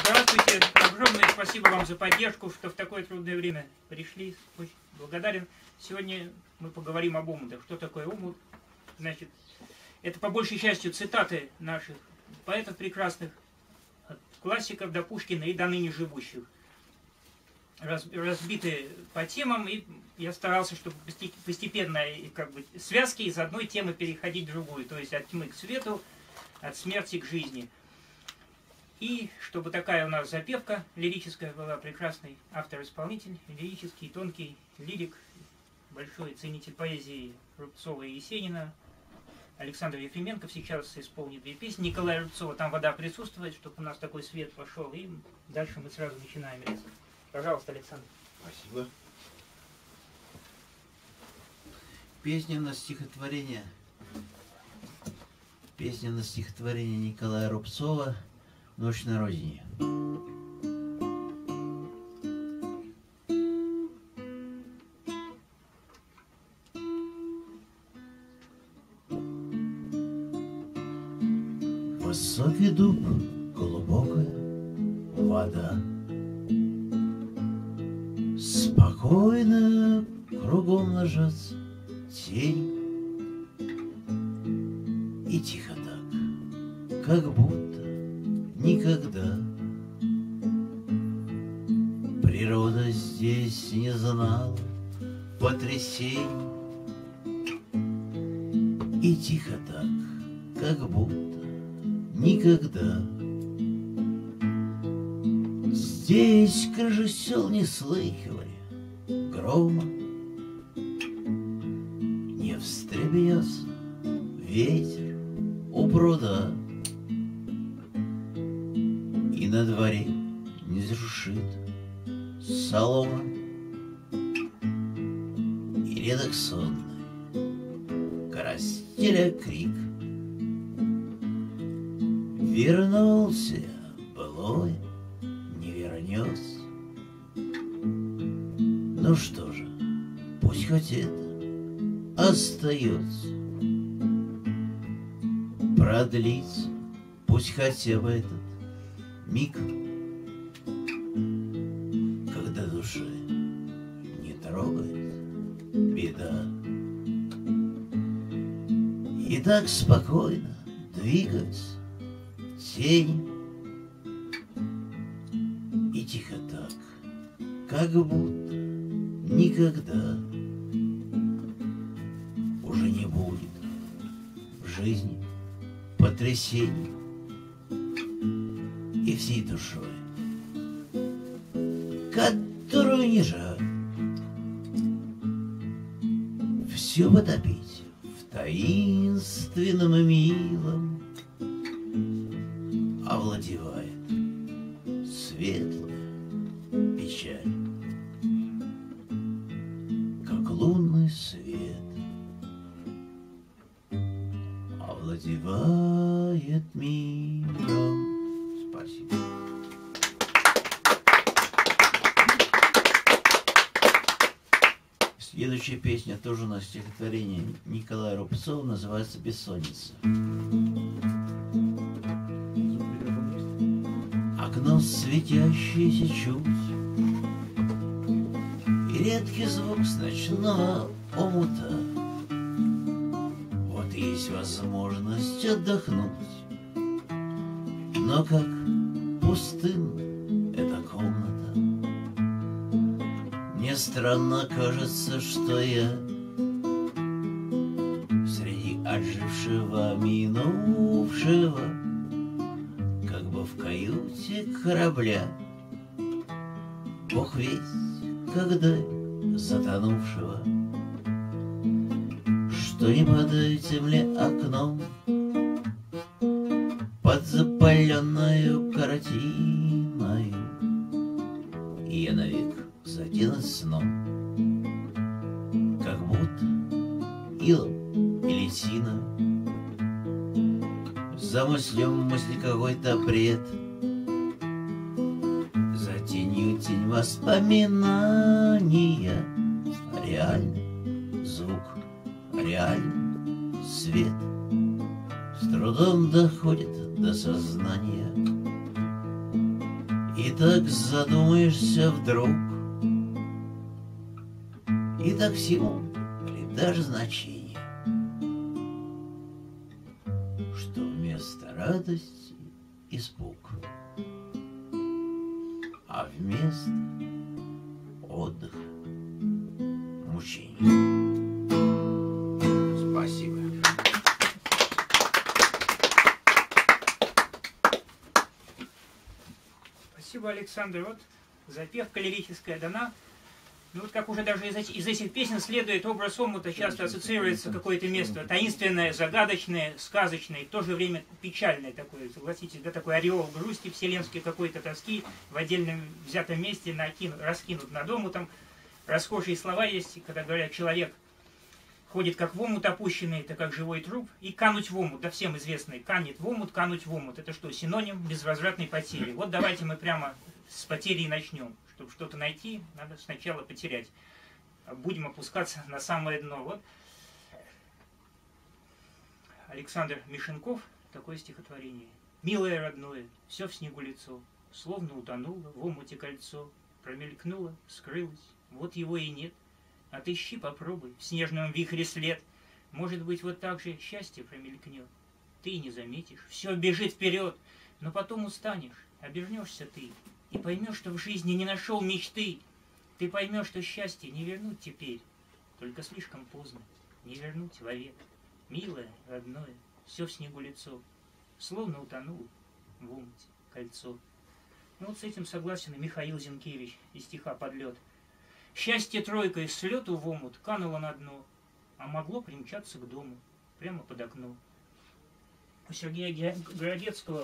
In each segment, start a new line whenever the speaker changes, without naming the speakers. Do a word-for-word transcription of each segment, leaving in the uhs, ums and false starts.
Здравствуйте. Огромное спасибо вам за поддержку, что в такое трудное время пришли. Очень благодарен. Сегодня мы поговорим об омутах. Что такое омут? Значит, это по большей части цитаты наших поэтов прекрасных, от классиков до Пушкина и до ныне живущих. Раз, разбиты по темам, и я старался, чтобы постепенно как бы, связки из одной темы переходить в другую, то есть от тьмы к свету, от смерти к жизни. И чтобы такая у нас запевка лирическая была, прекрасный автор-исполнитель, лирический, тонкий лирик, большой ценитель поэзии Рубцова и Есенина, Александр Ефременков сейчас исполнит две песни Николая Рубцова, там вода присутствует, чтобы у нас такой свет пошел, и дальше мы сразу начинаем резко. Пожалуйста, Александр.
Спасибо. Песня на стихотворение. Песня на стихотворение Николая Рубцова «Ночь на родине». Высокий дуб, глубокая вода, спокойно кругом ложатся тень, и тихо так, как будто никогда природа здесь не знала потрясений, и тихо так, как будто никогда здесь крыши сел не слыхивали грома, не встрепенется ветер у пруда, и на дворе не зашуршит солома, и редок сонный карастеля крик. Вернулся былой, не вернется. Ну что же, пусть хоть это остается, продлится, пусть хотя бы этот миг, когда души не трогает беда. И так спокойно двигаются тень, и тихо так, как будто никогда уже не будет в жизни потрясений, и всей душой, которую не жаль, все потопить в таинственном и милом, овладевает светлая печаль, как лунный свет овладевает миром. Спасибо. Следующая песня тоже на стихотворение Николая Рубцова, называется «Бессонница». Окно светящееся чуть, и редкий звук с ночного омута. Вот есть возможность отдохнуть, но как пустынна эта комната. Мне странно кажется, что я среди отжившего минувшего, как бы в каюте корабля, Бог весть, когда затонувшего, что не падает земле окном под запаленную картиною, и я навек заденусь сном, как будто илом или тиной замыслем мысли какой-то бред, за тенью тень воспоминания, реальный звук, реальный свет с трудом доходит до сознания. И так задумаешься вдруг, и так всему придашь значение, что вместо радости испуг, а вместо отдыха мучение. Спасибо.
Спасибо, Александр. Вот запевка лирическая дана. Ну вот как уже даже из этих, из этих песен следует, образ омута часто ассоциируется какое-то место таинственное, загадочное, сказочное, и в то же время печальное такое, согласитесь, да, такой ореол грусти вселенской, какой-то тоски в отдельном взятом месте накину, раскинут над омутом. Расхожие слова есть, когда говорят, человек ходит как в омут опущенный, это как живой труп, и кануть в омут, да всем известный, канет в омут, кануть в омут. Это что, синоним безвозвратной потери? Вот давайте мы прямо с потери и начнем. Чтобы что-то найти, надо сначала потерять. Будем опускаться на самое дно. Вот Александр Мишенков, такое стихотворение. «Милое родное, все в снегу лицо, словно утонуло в омуте кольцо, промелькнуло, скрылось, вот его и нет. Отыщи, попробуй, в снежном вихре след. Может быть, вот так же счастье промелькнет. Ты не заметишь, все бежит вперед, но потом устанешь, обернешься ты и поймешь, что в жизни не нашел мечты. Ты поймешь, что счастье не вернуть теперь, только слишком поздно, не вернуть вовек. Милое, родное, все в снегу лицо, словно утонул в омуте кольцо». Ну вот с этим согласен и Михаил Зинкевич из стиха «Подлет». Счастье тройкой с лету в омут кануло на дно, а могло примчаться к дому, прямо под окно. У Сергея Городецкого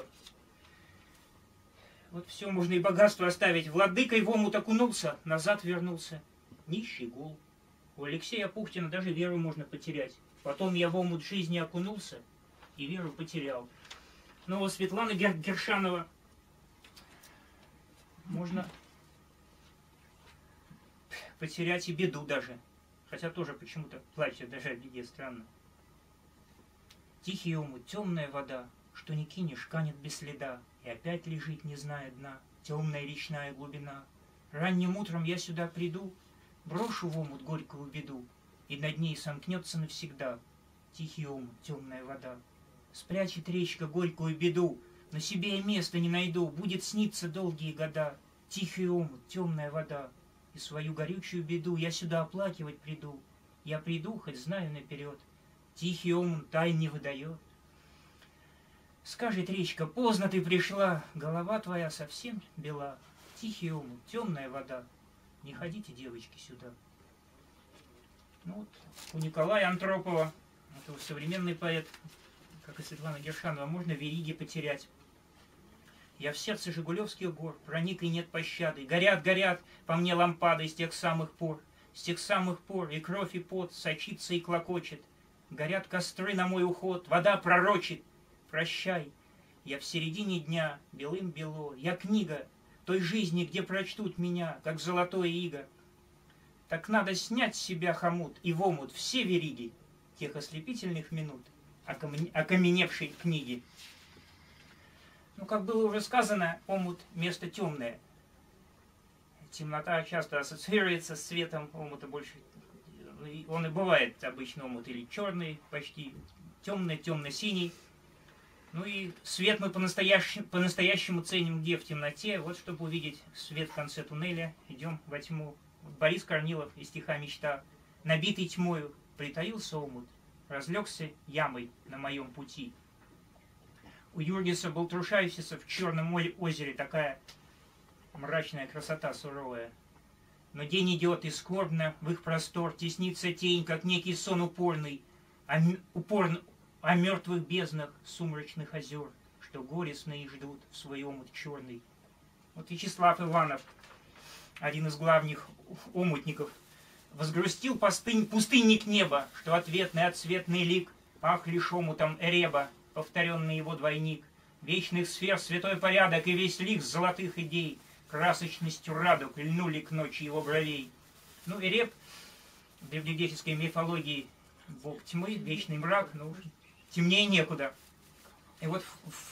вот все можно и богатство оставить. Владыкой в омут окунулся, назад вернулся, нищий гол. У Алексея Пухтина даже веру можно потерять. Потом я в омут жизни окунулся и веру потерял. Но у Светланы Гер Гершанова можно потерять и беду даже. Хотя тоже почему-то плачет даже о беде, странно. Тихий омут, темная вода, что не кинешь, канет без следа, и опять лежит, не зная дна, темная речная глубина. Ранним утром я сюда приду, брошу в омут горькую беду, и над ней сомкнется навсегда тихий омут, темная вода. Спрячет речка горькую беду, но себе я места не найду, будет сниться долгие года. Тихий омут, темная вода, и свою горючую беду я сюда оплакивать приду. Я приду, хоть знаю наперед, тихий омут тайн не выдает. Скажет речка, поздно ты пришла, голова твоя совсем бела. Тихий омут, темная вода, не ходите, девочки, сюда. Ну вот, у Николая Антропова, это современный поэт, как и Светлана Гершанова, можно вериги потерять. Я в сердце Жигулевских гор, проник и нет пощады. Горят, горят по мне лампады с тех самых пор. С тех самых пор и кровь, и пот сочится и клокочет. Горят костры на мой уход, вода пророчит. Прощай, я в середине дня, белым бело. Я книга той жизни, где прочтут меня, как золотое иго. Так надо снять с себя хомут и в омут все вериги тех ослепительных минут окаменевшей книги. Ну, как было уже сказано, омут – место темное. Темнота часто ассоциируется с светом, омута больше. Он и бывает обычно омут или черный, почти темный, темно-синий. Ну и свет мы по-настоящему, по-настоящему ценим где? В темноте. Вот чтобы увидеть свет в конце туннеля, идем во тьму. Борис Корнилов из стиха «Мечта». Набитый тьмою притаился омут, разлегся ямой на моем пути. У Юргиса Балтрушайтиса в Черном озере такая мрачная красота суровая. Но день идет, и скорбно в их простор теснится тень, как некий сон упорный, а, упорно, о мертвых безднах сумрачных озер, что горестные ждут в свой омут черный. Вот Вячеслав Иванов, один из главных омутников, возгрустил пустынь, пустынник неба, что ответный отсветный лик пах лишь омутом Эреба, повторенный его двойник, вечных сфер святой порядок и весь лик золотых идей, красочностью радуг льнули к ночи его бровей. Ну, Эреб в древнегреческой мифологии бог тьмы, вечный мрак, но темнее некуда. И вот в, в,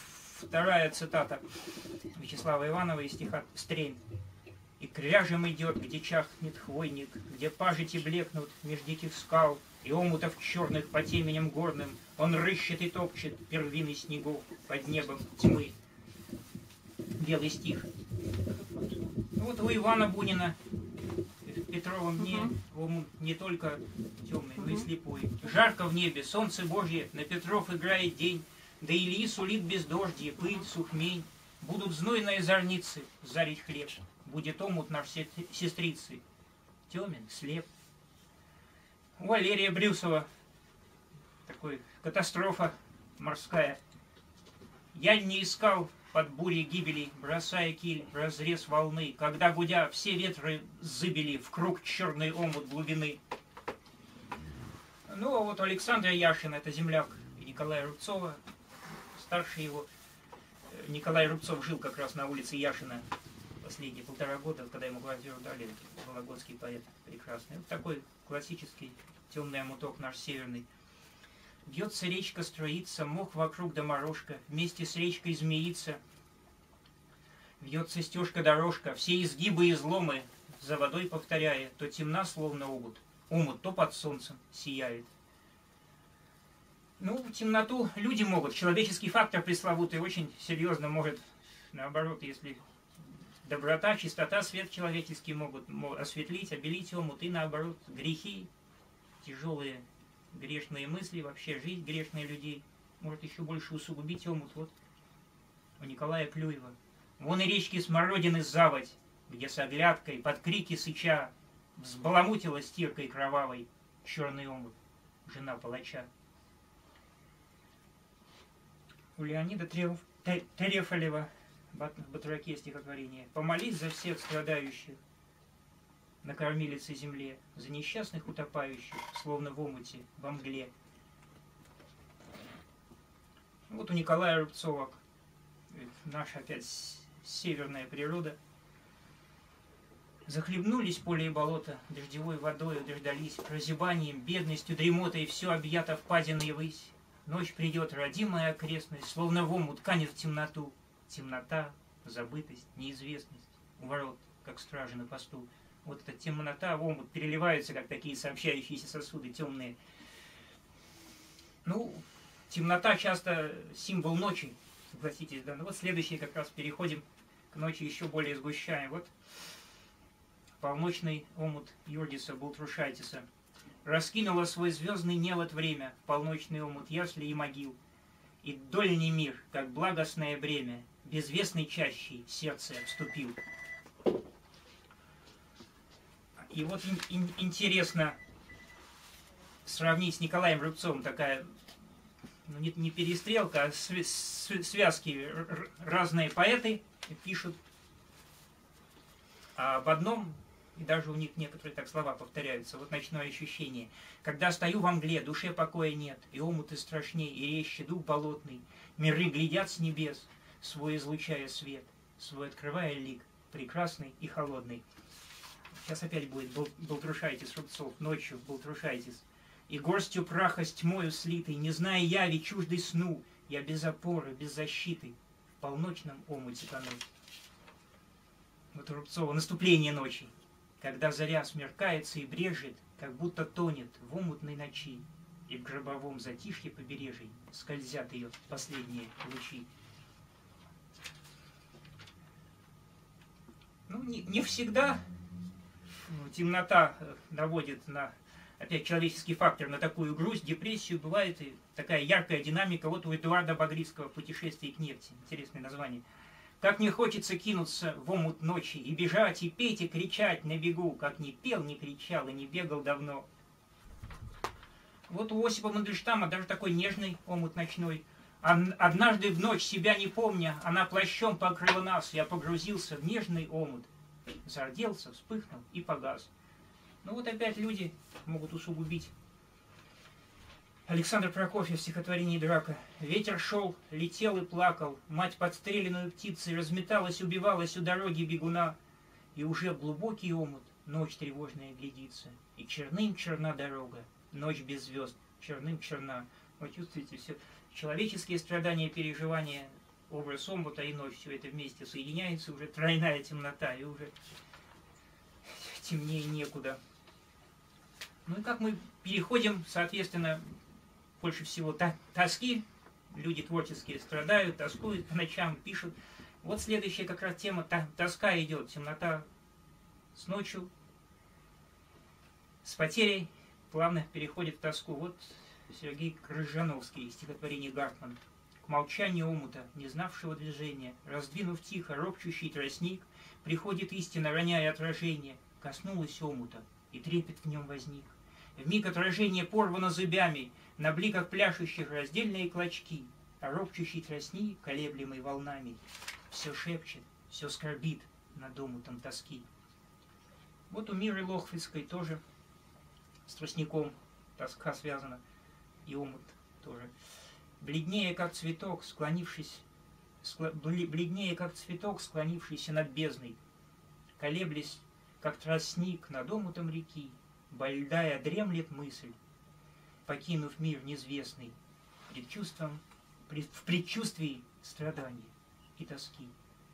вторая цитата Вячеслава Иванова из стиха «Стрень». «И кряжем идет, где чахнет хвойник, где пажити блекнут меж диких скал, и омутов черных по теменям горным он рыщет и топчет первины снегов под небом тьмы». Белый стих. Вот у Ивана Бунина в Петровом дне омут не только темный, но и слепой. Жарко в небе, солнце Божье, на Петров играет день, да Ильи сулит бездождье, пыль, сухмень. Будут знойные зорницы зарить хлеб, будет омут наш сестрицы, темен, слеп. У Валерия Брюсова такой катастрофа морская. Я не искал под бурей гибели, бросая киль в разрез волны, когда, гудя, все ветры зыбили в круг черный омут глубины. Ну, а вот у Александра Яшина, это земляк Николая Рубцова, старший его. Николай Рубцов жил как раз на улице Яшина последние полтора года, когда ему квартиру дали, вологодский поэт прекрасный. Вот такой классический темный омуток наш северный. Бьется речка, струится, мох вокруг да морожка, вместе с речкой змеится. Вьется стежка-дорожка, все изгибы и изломы, за водой повторяя, то темна, словно омут, омут то под солнцем сияет. Ну, темноту люди могут, человеческий фактор пресловутый очень серьезно может, наоборот, если доброта, чистота, свет человеческий могут осветлить, обелить омут, и наоборот, грехи, тяжелые грешные мысли, вообще жизнь грешных людей может еще больше усугубить омут. Вот у Николая Клюева. Вон и речки Смородины заводь, где с оглядкой под крики сыча взбаламутила стиркой кровавой черный омут, жена палача. У Леонида Треф... Трефалева в Батраке стихотворение. «Помолись за всех страдающих на кормилице земле, за несчастных утопающих, словно в омуте, во мгле». Вот у Николая Рубцова, наша опять северная природа. Захлебнулись поле и болото дождевой водою, дождались прозябанием, бедностью, дремотой, все объято впадиной высь. Ночь придет, родимая окрестность, словно в омут канет в темноту. Темнота, забытость, неизвестность, у ворот, как стражи на посту. Вот эта темнота в омут переливаются, как такие сообщающиеся сосуды темные. Ну, темнота часто символ ночи, согласитесь, да. Ну вот следующий как раз переходим к ночи, еще более сгущаем. Вот полночный омут Юрдиса Балтрушайтиса. Раскинула свой звездный невод время, полночный омут ясли и могил. И дольний мир, как благостное бремя, безвестной чащей сердце обступил. И вот ин ин интересно сравнить с Николаем Рубцовым, такая, ну, не, не перестрелка, а св св связки. Разные поэты пишут а об одном, и даже у них некоторые так слова повторяются. Вот ночное ощущение. Когда стою во мгле, душе покоя нет, и омуты страшней, и резче дух болотный. Миры глядят с небес, свой излучая свет, свой открывая лик, прекрасный и холодный. Сейчас опять будет Балтрушайтис Рубцов, ночью Балтрушайтис. И горстью праха с тьмою слитой, не зная яви, чуждой сну, я без опоры, без защиты, в полночном омуте тону. Вот у Рубцова наступление ночи. Когда заря смеркается и брежет, как будто тонет в омутной ночи, и в гробовом затишье побережий скользят ее последние лучи. Ну, не, не всегда ну, темнота наводит на, опять, человеческий фактор, на такую грусть, депрессию. Бывает и такая яркая динамика. Вот у Эдуарда Багрицкого «Путешествие к нефти». Интересное название. Как мне хочется кинуться в омут ночи и бежать, и петь, и кричать на бегу, как не пел, не кричал и не бегал давно. Вот у Осипа Мандельштама даже такой нежный омут ночной. Однажды в ночь, себя не помня, она плащом покрыла нас, я погрузился в нежный омут. Зарделся, вспыхнул и погас. Ну вот опять люди могут усугубить. Александр Прокофьев в стихотворении «Драка». Ветер шел, летел и плакал, мать подстреленную птицей разметалась, убивалась у дороги бегуна. И уже глубокий омут, ночь тревожная глядится, и черным черна дорога, ночь без звезд, черным черна. Вы чувствуете все человеческие страдания, переживания, образ омута и ночь, все это вместе соединяется, уже тройная темнота, и уже темнее некуда. Ну и как мы переходим, соответственно, больше всего тоски, люди творческие страдают, тоскуют по ночам, пишут. Вот следующая как раз тема, тоска идет, темнота с ночью, с потерей, плавно переходит в тоску. Вот Сергей Крыжановский, стихотворение Гартман. К молчанию омута, не знавшего движения, раздвинув тихо ропчущий тростник, приходит истина, роняя отражение. Коснулась омута, и трепет в нем возник. Вмиг отражение порвано зубями, на бликах пляшущих раздельные клочки, а ропчущий тростник, колеблемый волнами, все шепчет, все скорбит над омутом тоски. Вот у Миры Лохвицкой тоже с тростником тоска связана, и омут тоже. Бледнее, как цветок, склонившись, скло, бледнее, как цветок, склонившийся над бездной, колеблясь, как тростник над омутом реки, больдая дремлет мысль, покинув мир неизвестный, предчувством, пред, в предчувствии страдания и тоски.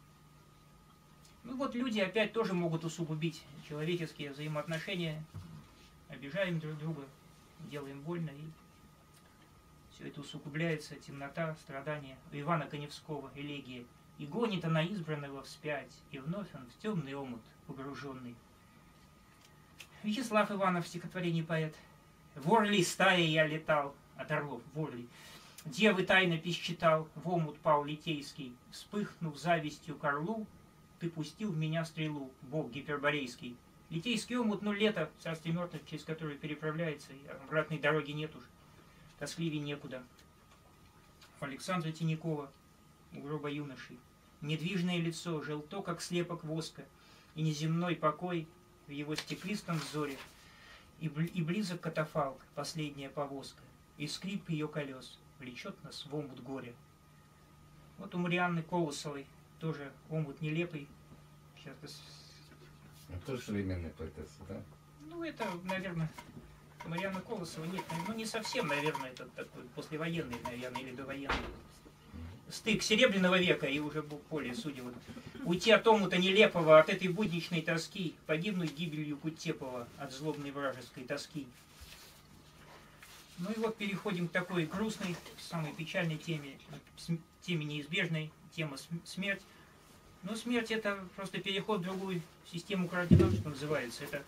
Ну вот люди опять тоже могут усугубить человеческие взаимоотношения, обижаем друг друга, делаем больно, и все это усугубляется, темнота, страдания. У Ивана Коневского элегия. И гонит она избранного вспять, и вновь он в темный омут погруженный. Вячеслав Иванов, стихотворение поэт. В орли стаи я летал, от орлов, в орли. Девы тайно песчитал, в омут пал литейский. Вспыхнув завистью к орлу, ты пустил в меня стрелу, бог гиперборейский. Литейский омут, ну лето, в царстве мертвых, через которое переправляется, и обратной дороги нет уж. Тоскливее некуда. У Александра Тинякова, у гроба юноши. Недвижное лицо, желто, как слепок воска, и неземной покой в его стеклистом взоре, и, бли, и близок катафалк, последняя повозка, и скрип ее колес влечет нас в омут горя. Вот у Марианны Колосовой тоже омут нелепый. Сейчас
это тоже современная поэтесса, да?
Ну, это, наверное, Марианна Колосова, нет, ну не совсем, наверное, это такой послевоенный, наверное, или довоенный. Стык Серебряного века и уже более, судя вот. Уйти от омута нелепого, от этой будничной тоски, погибнуть гибелью Кутепова от злобной вражеской тоски. Ну и вот переходим к такой грустной, самой печальной теме, теме неизбежной, тема смерть. Но смерть это просто переход в другую систему координат, что называется. Это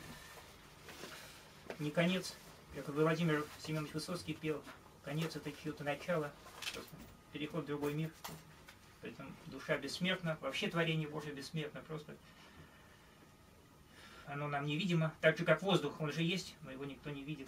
не конец, как Владимир Семенович Высоцкий пел, конец это чье-то начало, просто переход в другой мир. Поэтому душа бессмертна, вообще творение Божие бессмертно, просто оно нам невидимо, так же как воздух, он же есть, но его никто не видит.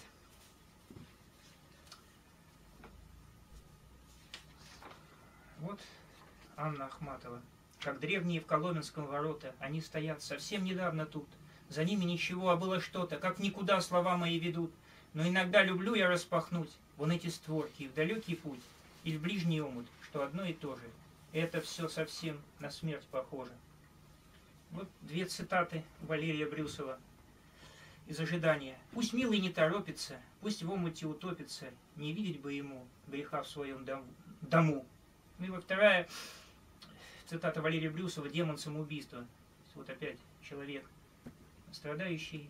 Вот Анна Ахматова. Как древние в Коломенском ворота, они стоят совсем недавно тут. За ними ничего, а было что-то, как никуда слова мои ведут. Но иногда люблю я распахнуть вон эти створки в далекий путь или в ближний омут, что одно и то же. Это все совсем на смерть похоже. Вот две цитаты Валерия Брюсова из «Ожидания». «Пусть милый не торопится, пусть в омуте утопится, не видеть бы ему греха в своем дому». Ну и вот вторая цитата Валерия Брюсова «Демон самоубийства». Вот опять человек, страдающий,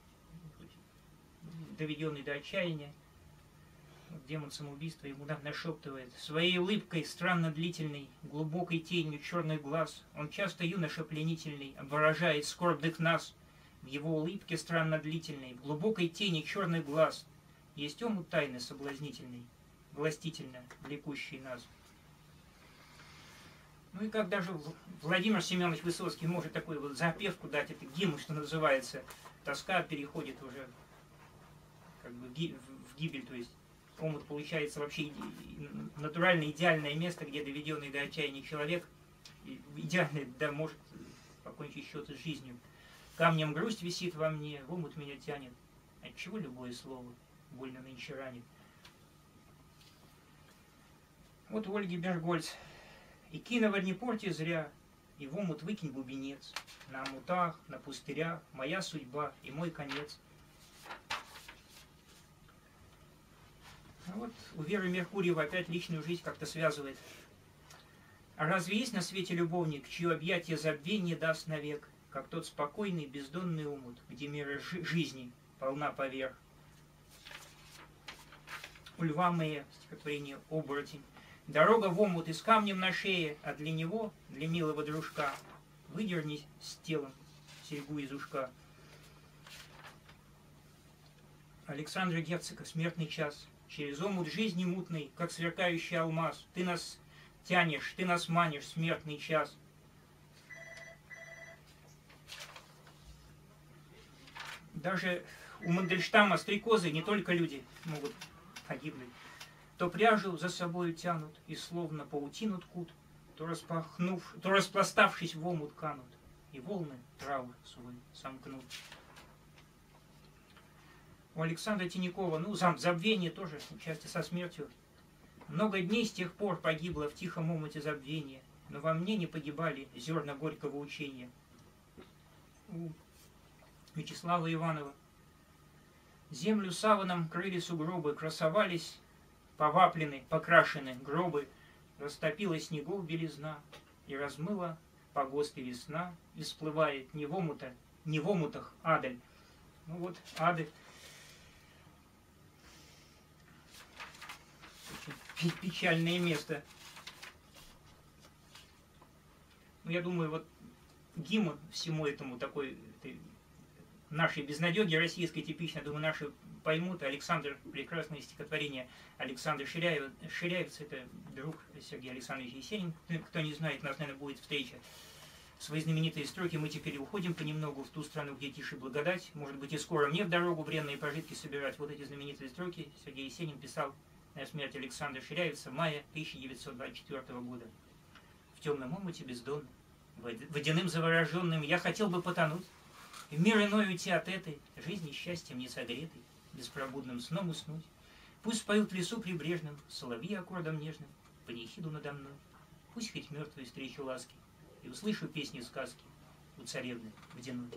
доведенный до отчаяния. Демон самоубийства ему нашептывает. Своей улыбкой, странно длительной, глубокой тенью черных глаз, он часто юноша пленительный, обворожает скорбных нас. В его улыбке странно длительной, в глубокой тени черных глаз, есть омут тайны соблазнительный, властительно влекущий нас. Ну и как даже Владимир Семенович Высоцкий может такую вот запевку дать, это гимн, что называется, тоска переходит уже как бы в гибель, то есть омут получается вообще натурально идеальное место, где доведенный до отчаяния человек идеально, да, может покончить счеты с жизнью. Камнем грусть висит во мне, в омут меня тянет, отчего любое слово больно нынче ранит. Вот у Ольги Бергольц. И киновар не порти зря, и в омут выкинь бубенец. На омутах, на пустырях, моя судьба и мой конец. А вот у Веры Меркурьевой опять личную жизнь как-то связывает А разве есть на свете любовник, чье объятие забвение даст навек, как тот спокойный бездонный омут, где мера жи жизни полна поверх? У Льва Мэя стихотворение «Оборотень». Дорога в омут и с камнем на шее, а для него, для милого дружка, выдерни с телом серьгу из ушка. Александра Герцога «Смертный час». Через омут жизни мутный, как сверкающий алмаз, ты нас тянешь, ты нас манишь, смертный час. Даже у Мандельштама стрекозы не только люди могут погибнуть. То пряжу за собою тянут и словно паутину ткут, то распахнув, то распластавшись в омут канут, и волны траур свой сомкнут. У Александра Тинякова, ну, забвение тоже, части со смертью. Много дней с тех пор погибло в тихом омуте забвения, но во мне не погибали зерна горького учения. У Вячеслава Иванова. Землю саваном крыли сугробы, красовались поваплены, покрашены гробы, растопила снегов белизна и размыла погосты весна, и всплывает не в омута, не в омутах адаль. Ну вот, ады. Очень печальное место. Ну, я думаю, вот гимн всему этому такой, этой, нашей безнадеги российской типично, думаю, наши поймут. Александр, прекрасное стихотворение Александра Ширяева. Ширяевец — это друг Сергея Александровича Есенина. Кто не знает, у нас, наверное, будет встреча. Свои знаменитые строки «Мы теперь уходим понемногу в ту страну, где тише благодать. Может быть, и скоро мне в дорогу бренные пожитки собирать». Вот эти знаменитые строки Сергей Есенин писал на смерть Александра Ширяевца мая тысяча девятьсот двадцать четвёртого года. В темном омуте бездонным, водяным завороженным, я хотел бы потонуть, в мир иной уйти от этой жизни счастьем не согретой, беспробудным сном уснуть. Пусть поют в лесу прибрежным соловьи аккордом нежным, панихиду надо мной. Пусть хоть мертвые встречу ласки, и услышу песни сказки у царевны водяной.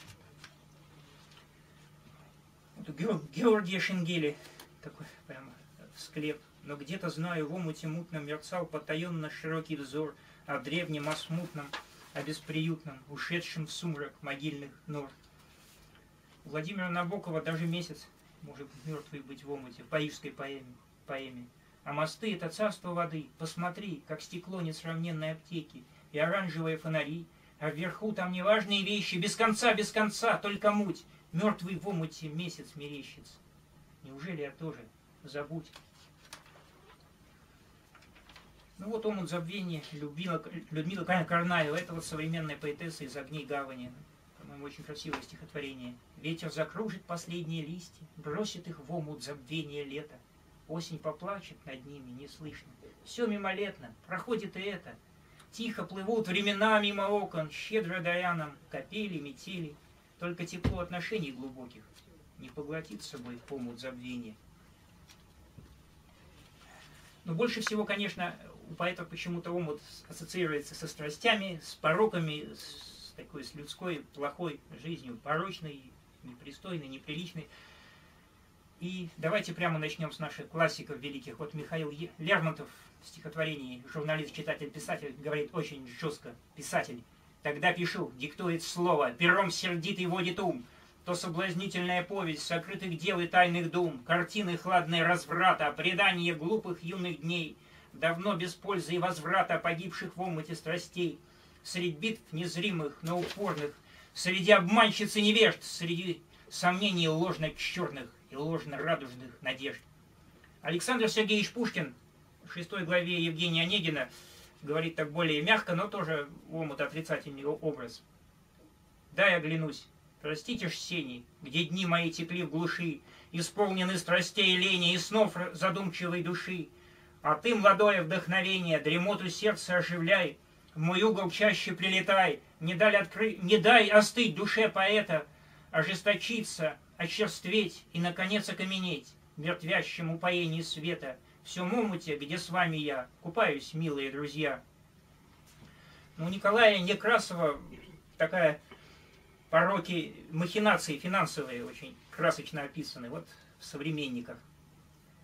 Вот у Георгия Шенгеля такой прямо склеп. Но где-то, знаю, в омуте мутном мерцал потаенно широкий взор о древнем, о смутном, о бесприютном, ушедшем в сумрак могильных нор. У Владимира Набокова даже месяц может мертвый быть в омуте, в парижской поэме. поэме. А мосты — это царство воды. Посмотри, как стекло несравненной аптеки и оранжевые фонари, а вверху там неважные вещи, без конца, без конца, только муть. Мертвый в омуте месяц мерещится. Неужели я тоже? Забудь. Ну вот омут забвения Людмила, Людмила Карнаева. Это вот современная поэтесса из «Огней гавани». По-моему, очень красивое стихотворение. Ветер закружит последние листья, бросит их в омут забвения лета. Осень поплачет над ними, не слышно. Все мимолетно, проходит и это. Тихо плывут времена мимо окон, щедро даря нам капели, метели. Только тепло отношений глубоких не поглотит с собой омут забвения. Но больше всего, конечно, у поэтов почему-то омут ассоциируется со страстями, с пороками, с такой с людской плохой жизнью, порочной, непристойной, неприличной. И давайте прямо начнем с наших классиков великих. Вот Михаил Лермонтов в стихотворении, журналист, читатель, писатель, говорит очень жестко: писатель, тогда пишу, диктует слово, пером сердитый водит ум, то соблазнительная повесть сокрытых дел и тайных дум, картины хладной разврата, предания глупых юных дней, давно без пользы и возврата погибших в омуте страстей, средь битв незримых, но упорных, среди обманщиц и невежд, среди сомнений ложно-черных и ложно-радужных надежд. Александр Сергеевич Пушкин в шестой главе Евгения Онегина говорит так более мягко, но тоже омут отрицательный образ. «Дай оглянусь, простите ж сени, где дни мои текли в глуши, исполнены страстей и лени и снов задумчивой души. А ты, молодое вдохновение, дремоту сердца оживляй, в мой угол чаще прилетай, не дай, откры... не дай остыть душе поэта, ожесточиться, очерстветь и, наконец, окаменеть в мертвящем упоении света, в всем омуте, где с вами я купаюсь, милые друзья». Ну, у Николая Некрасова такая пороки, махинации финансовые очень красочно описаны вот в «Современниках».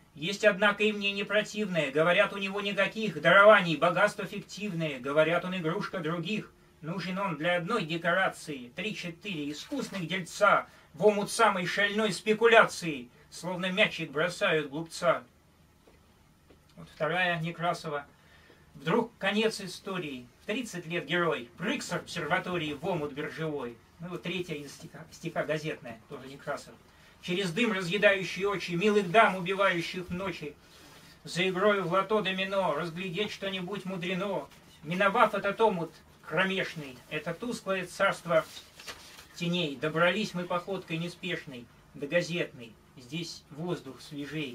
Есть, однако, и мне не противное. Говорят, у него никаких дарований, богатства фиктивные. Говорят, он игрушка других. Нужен он для одной декорации. Три-четыре искусных дельца в омут самой шальной спекуляции, словно мячик бросают глупца. Вот вторая Некрасова. Вдруг конец истории. В тридцать лет герой. Прыг с обсерватории в омут биржевой. Ну и вот третья из стиха, стиха газетная, тоже Некрасов. Через дым разъедающие очи, милых дам, убивающих ночи. За игрою в лото-домино разглядеть что-нибудь мудрено. Миновав этот омут кромешный, это тусклое царство теней, добрались мы походкой неспешной до газетной. Здесь воздух свежей.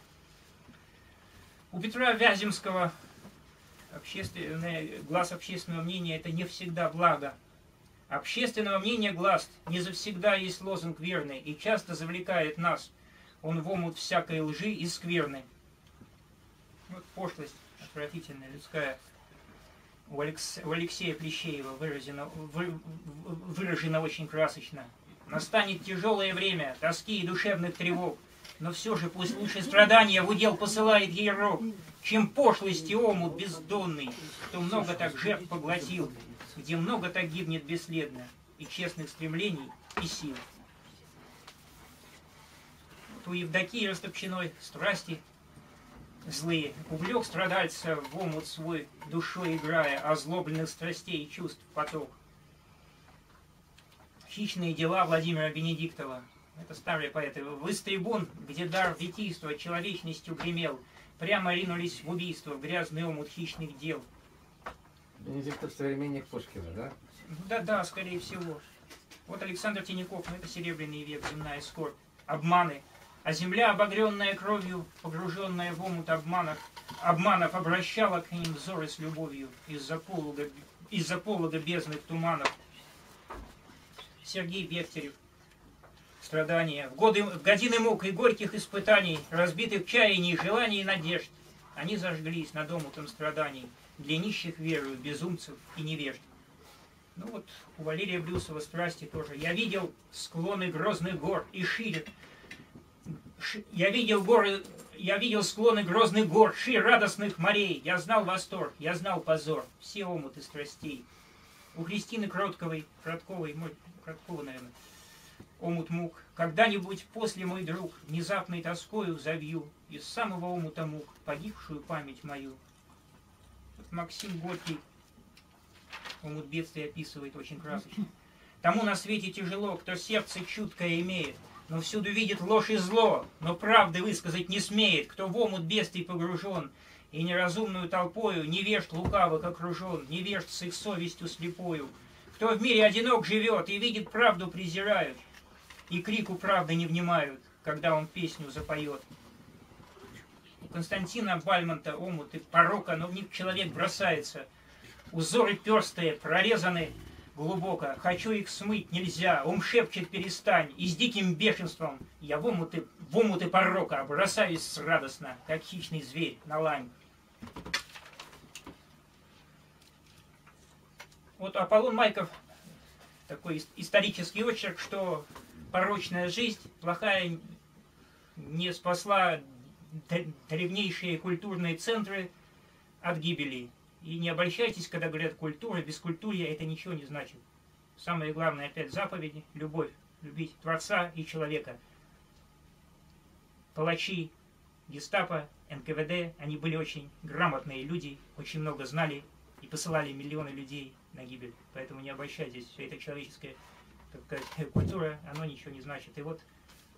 У Петра Вяземского общественное, глаз общественного мнения — это не всегда благо. Общественного мнения глаз не завсегда есть лозунг верный и часто завлекает нас. Он в омут всякой лжи и скверны. Вот пошлость отвратительная, людская. У, Алекс... у Алексея Плещеева выражена... вы... выражена очень красочно. Настанет тяжелое время тоски и душевных тревог, но все же пусть лучше страдания в удел посылает ей рок, чем пошлости омут бездонный, кто много так жертв поглотил, где много так гибнет бесследно и честных стремлений, и сил. Вот у Евдокии Растопчиной страсти злые увлек страдальца в омут свой, душой играя, озлобленных страстей и чувств поток. Хищные дела Владимира Бенедиктова. Это старые поэты. В истребун, где дар витийства человечностью гремел, прямо ринулись в убийство, в грязный омут хищных дел.
Бенедиктов современник Пушкина, да?
Да-да, скорее всего. Вот Александр Тиняков, ну это Серебряный век, земная скорбь. Обманы. А земля, обогренная кровью, погруженная в омут обманов, обманов, обращала к ним взоры с любовью из-за полога, из-за полога бездных туманов. Сергей Бехтерев. Страдания. В, годы, в годины мук и горьких испытаний, разбитых чаяний, желаний и надежд, они зажглись над омутом страданий, для нищих верою, безумцев и невежд. Ну вот у Валерия Брюсова страсти тоже. Я видел склоны грозных гор и шире. Ш... Я видел горы, я видел склоны грозных гор, ширь радостных морей. Я знал восторг, я знал позор, все омуты страстей. У Христины Кротковой, Кротковой, мой, Кроткова, наверное, омут мук. Когда-нибудь после, мой друг, внезапной тоскою завью из самого омута мук погибшую память мою. Вот Максим Горький омут бедствия описывает очень красочно. Тому на свете тяжело, кто сердце чуткое имеет, но всюду видит ложь и зло, но правды высказать не смеет, кто в омут бедствий погружен, и неразумную толпою невежд лукавых окружен, невежд с их совестью слепою, кто в мире одинок живет и видит правду презирают, и крику правды не внимают, когда он песню запоет. У Константина Бальмонта омуты порока, но в них человек бросается. Узоры перстые, прорезаны глубоко. Хочу их смыть, нельзя. Ум шепчет, перестань. И с диким бешенством я в омуты, в омуты порока бросаюсь радостно, как хищный зверь на лань. Вот Аполлон Майков, такой исторический очерк, что порочная жизнь, плохая, не спасла древнейшие культурные центры от гибели. И не обольщайтесь, когда говорят культура, бескультурье, это ничего не значит. Самое главное, опять, заповеди, любовь, любить Творца и человека. Палачи, гестапо, эн ка вэ дэ, они были очень грамотные люди, очень много знали и посылали миллионы людей на гибель. Поэтому не обольщайтесь, все это человеческая культура, оно ничего не значит. И вот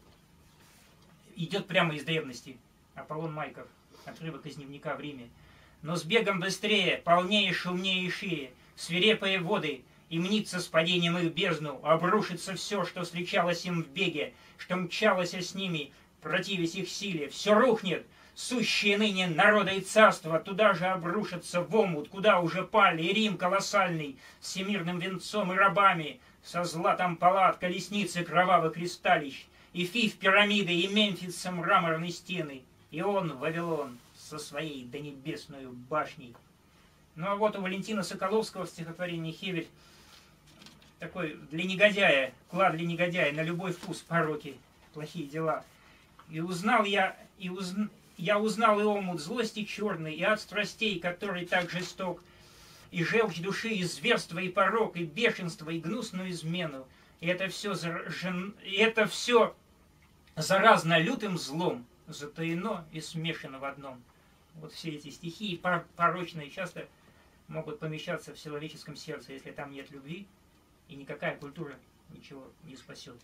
идет прямо из древности. Аполлон Майков, отрывок из дневника в Риме. Но с бегом быстрее, полнее, шумнее и шире, свирепые воды, и мнится с падением их бездну, обрушится все, что встречалось им в беге, что мчалось с ними, противясь их силе, все рухнет, сущие ныне народа и царства туда же обрушатся в омут, куда уже пали и Рим колоссальный, с всемирным венцом и рабами, со златом палат, колесницы кровавых кристалищ, и Фив пирамиды, и Мемфис со мраморной стены, и он, Вавилон, со своей донебесную башней. Ну а вот у Валентина Соколовского в стихотворении «Хевель» такой для негодяя, клад для негодяя, на любой вкус пороки, плохие дела. И узнал я, и, уз... я узнал и омут злости черный, и ад страстей, который так жесток, и желчь души, и зверство, и порок, и бешенство, и гнусную измену. И это все, заржен... и это все заразно лютым злом, затаено и смешано в одном. Вот все эти стихи, порочные, часто могут помещаться в человеческом сердце, если там нет любви, и никакая культура ничего не спасет.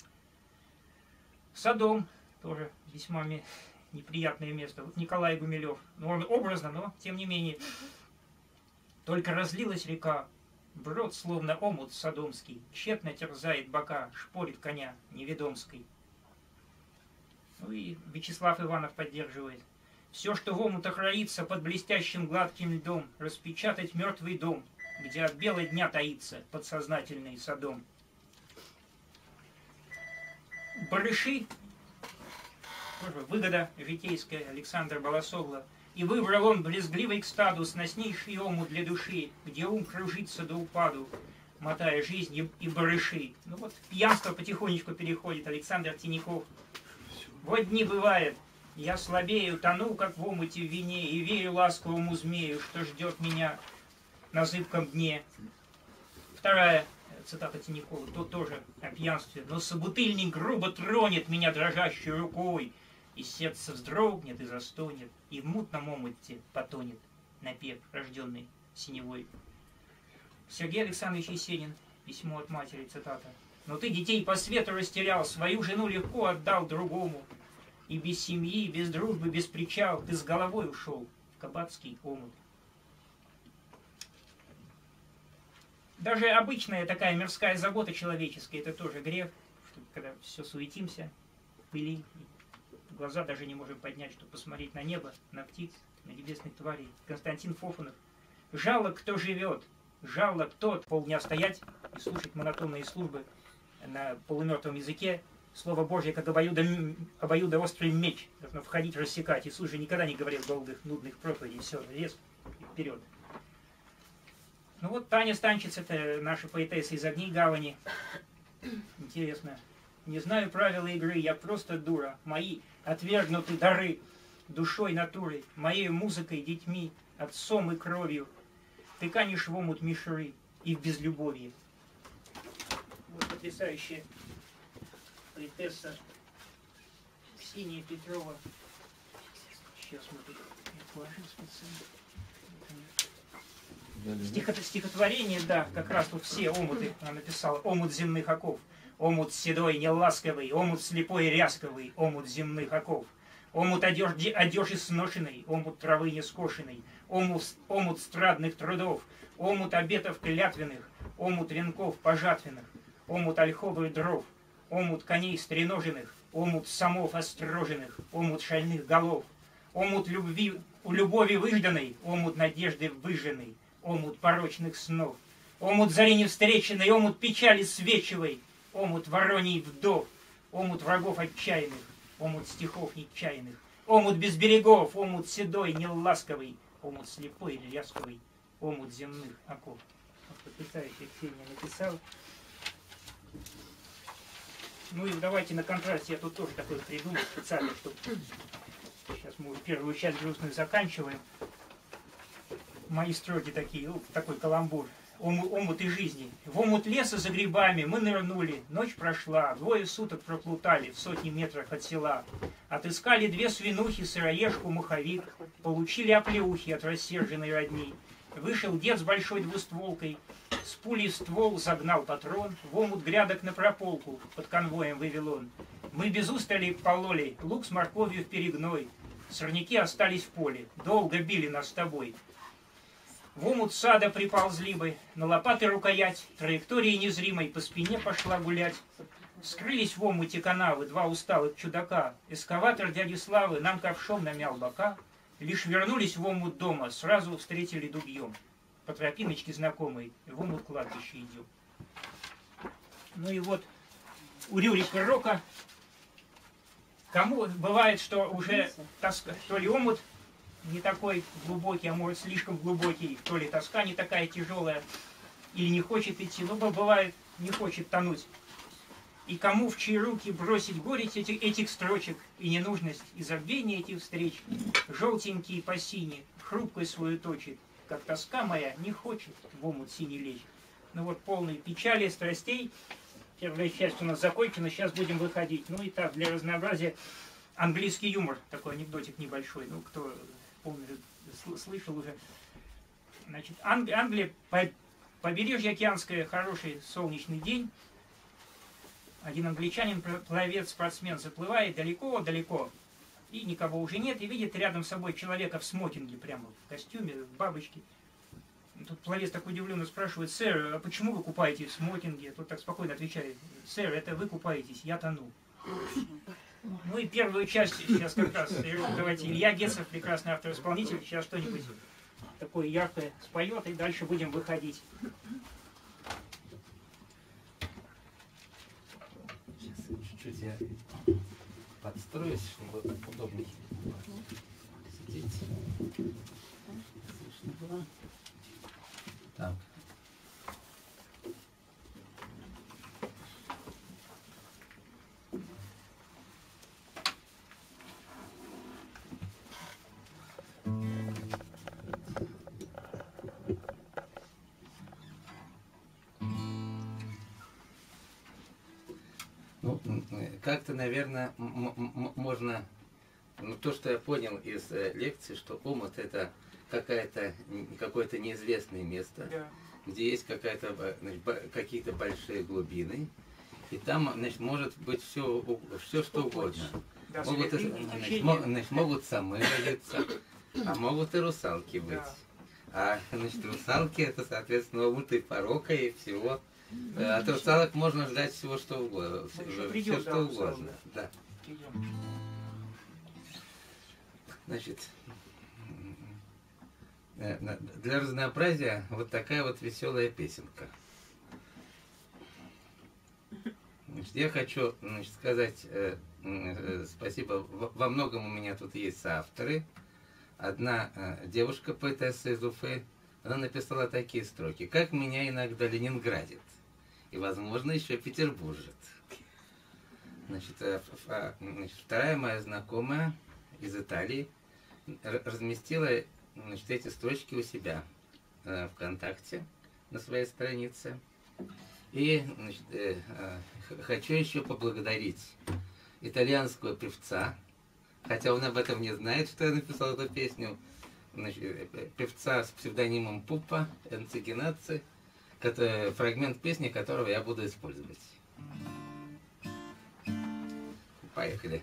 Содом тоже весьма неприятное место. Вот Николай Гумилев. Ну, он образно, но тем не менее. Только разлилась река, брод, словно омут содомский, тщетно терзает бока, шпорит коня неведомский. Ну и Вячеслав Иванов поддерживает. Все, что в омутах роится под блестящим гладким льдом, распечатать мертвый дом, где от бела дня таится подсознательный Содом. Барыши, тоже выгода житейская Александра Баласогла. И выбрал он брезгливый к стаду сноснейший омут для души, где ум кружится до упаду, мотая жизнь и барыши. Ну вот пьянство потихонечку переходит. Александр Тиняков. Вот дни бывает, я слабею, тону, как в омуте в вине, и верю ласковому змею, что ждет меня на зыбком дне. Вторая цитата Тинякова, тут тоже о пьянстве. Но собутыльник грубо тронет меня дрожащей рукой, и сердце вздрогнет и застонет, и в мутном омуте потонет напев, рожденный синевой. Сергей Александрович Есенин, письмо от матери, цитата. «Но ты детей по свету растерял, свою жену легко отдал другому, и без семьи, без дружбы, без причал ты с головой ушел в кабацкий омут». Даже обычная такая мирская забота человеческая, это тоже грех, что когда все суетимся, пыли, глаза даже не можем поднять, чтобы посмотреть на небо, на птиц, на небесных тварей. Константин Фофанов. Жалок, кто живет, жалок тот, полдня стоять и слушать монотонные службы на полумертвом языке. Слово Божье, как обоюдо, обоюдоострый меч, должно входить, рассекать. Иисус же никогда не говорил долгих, нудных проповедей. Все, лес вперед. Ну вот Таня Станчиц, это наша поэтесса из «Огней гавани». Интересно. Не знаю правила игры, я просто дура. Мои отвергнуты дары душой, натурой, моей музыкой, детьми, отцом и кровью. Ты канешь в омут мишуры и в безлюбовье. Вот потрясающая поэтесса Ксения Петрова. Сейчас мы тут отложим специально. Стихо стихотворение, да, как раз тут все омуты она написала. Омут земных оков, омут седой неласковый, омут слепой и рясковый, омут земных оков. Омут одежды, одежи сношенной, омут травы нескошенной, омут, омут страдных трудов, омут обетов клятвенных, омут венков пожатвенных, омут ольховых дров, омут коней стреноженных, омут самов остроженных, омут шальных голов, омут любви, у любови выжданной, омут надежды выжженной, омут порочных снов, омут зари невстреченной, омут печали свечевой, омут вороний вдов, омут врагов отчаянных, омут стихов нечаянных, омут без берегов, омут седой, неласковый, омут слепой или рясковый, омут земных оков. Вот потрясающая Ксения написал. Ну и давайте на контрасте, я тут тоже такой придумал специально, чтобы сейчас мы первую часть грустную заканчиваем. Мои строки такие, ну, такой каламбур. Омут, омут и жизни. В омут леса за грибами мы нырнули. Ночь прошла, двое суток проплутали в сотни метрах от села. Отыскали две свинухи, сыроежку, муховик. Получили оплеухи от рассерженной родни. Вышел дед с большой двустволкой. С пулей в ствол загнал патрон. В омут грядок на прополку под конвоем Вавилон. Мы без устали пололи лук с морковью в перегной. Сорняки остались в поле. Долго били нас с тобой. В омут сада приползли бы, на лопаты рукоять, траектории незримой по спине пошла гулять. Скрылись в омуте канавы два усталых чудака. Эскаватор дяди Славы нам ковшом намял бока. Лишь вернулись в омут дома, сразу встретили дубьем. По тропиночке знакомой в омут кладбище идем. Ну и вот у Рюрика Рока, кому бывает, что уже тоска, то ли омут не такой глубокий, а может слишком глубокий, то ли тоска не такая тяжелая, или не хочет идти, но бывает, не хочет тонуть. И кому в чьи руки бросить горечь этих, этих строчек и ненужность и забвение этих встреч, желтенькие по сине, хрупкой свою точит, как тоска моя не хочет в омут синий лечь. Ну вот полные печали, страстей. Первая часть у нас закончена, сейчас будем выходить. Ну и так, для разнообразия, английский юмор, такой анекдотик небольшой, ну кто помнит, слышал уже. Значит, Анг- Англия, по- побережье океанское, хороший солнечный день. Один англичанин, пловец, спортсмен, заплывает далеко-далеко, и никого уже нет, и видит рядом с собой человека в смокинге, прямо в костюме, в бабочке. И тут пловец так удивленно спрашивает: «Сэр, а почему вы купаетесь в смокинге?» Тут так спокойно отвечает: «Сэр, это вы купаетесь, я тону». Ну и первую часть сейчас как раз давайте Илья Гецов, прекрасный автор-исполнитель, сейчас что-нибудь такое яркое споет, и дальше будем выходить.
Чуть-чуть я подстроюсь, чтобы удобнее сидеть. Слышно было?
Так.
Ну, как-то, наверное, можно, ну, то, что я понял из э, лекции, что омут — это какая-то, какое-то неизвестное место,
Да.
где есть какая-то, значит, какие-то большие глубины, и там, значит, может быть все, все что угодно.
Да,
Могут, значит, мо- значит, могут самы родиться, а могут и русалки быть.
Да.
А, значит, русалки — это, соответственно, омут и порока, и всего. От русалок можно ждать всего что угодно. Все,
придем,
что
да,
угодно. Да.
Идем.
Значит, для разнообразия вот такая вот веселая песенка. Значит, я хочу, значит, сказать э, э, спасибо. Во, во многом у меня тут есть соавторы. Одна э, девушка, поэтесса из Уфы, она написала такие строки: «Как меня иногда ленинградит, и, возможно, еще петербуржит». Значит, э, э, значит, вторая моя знакомая из Италии разместила, значит, эти строчки у себя э, ВКонтакте на своей странице. И, значит, э, э, хочу еще поблагодарить итальянского певца, хотя он об этом не знает, что я написал эту песню, значит, певца с псевдонимом Пуппа Энцо Генаци, который, фрагмент песни которого я буду использовать. Поехали.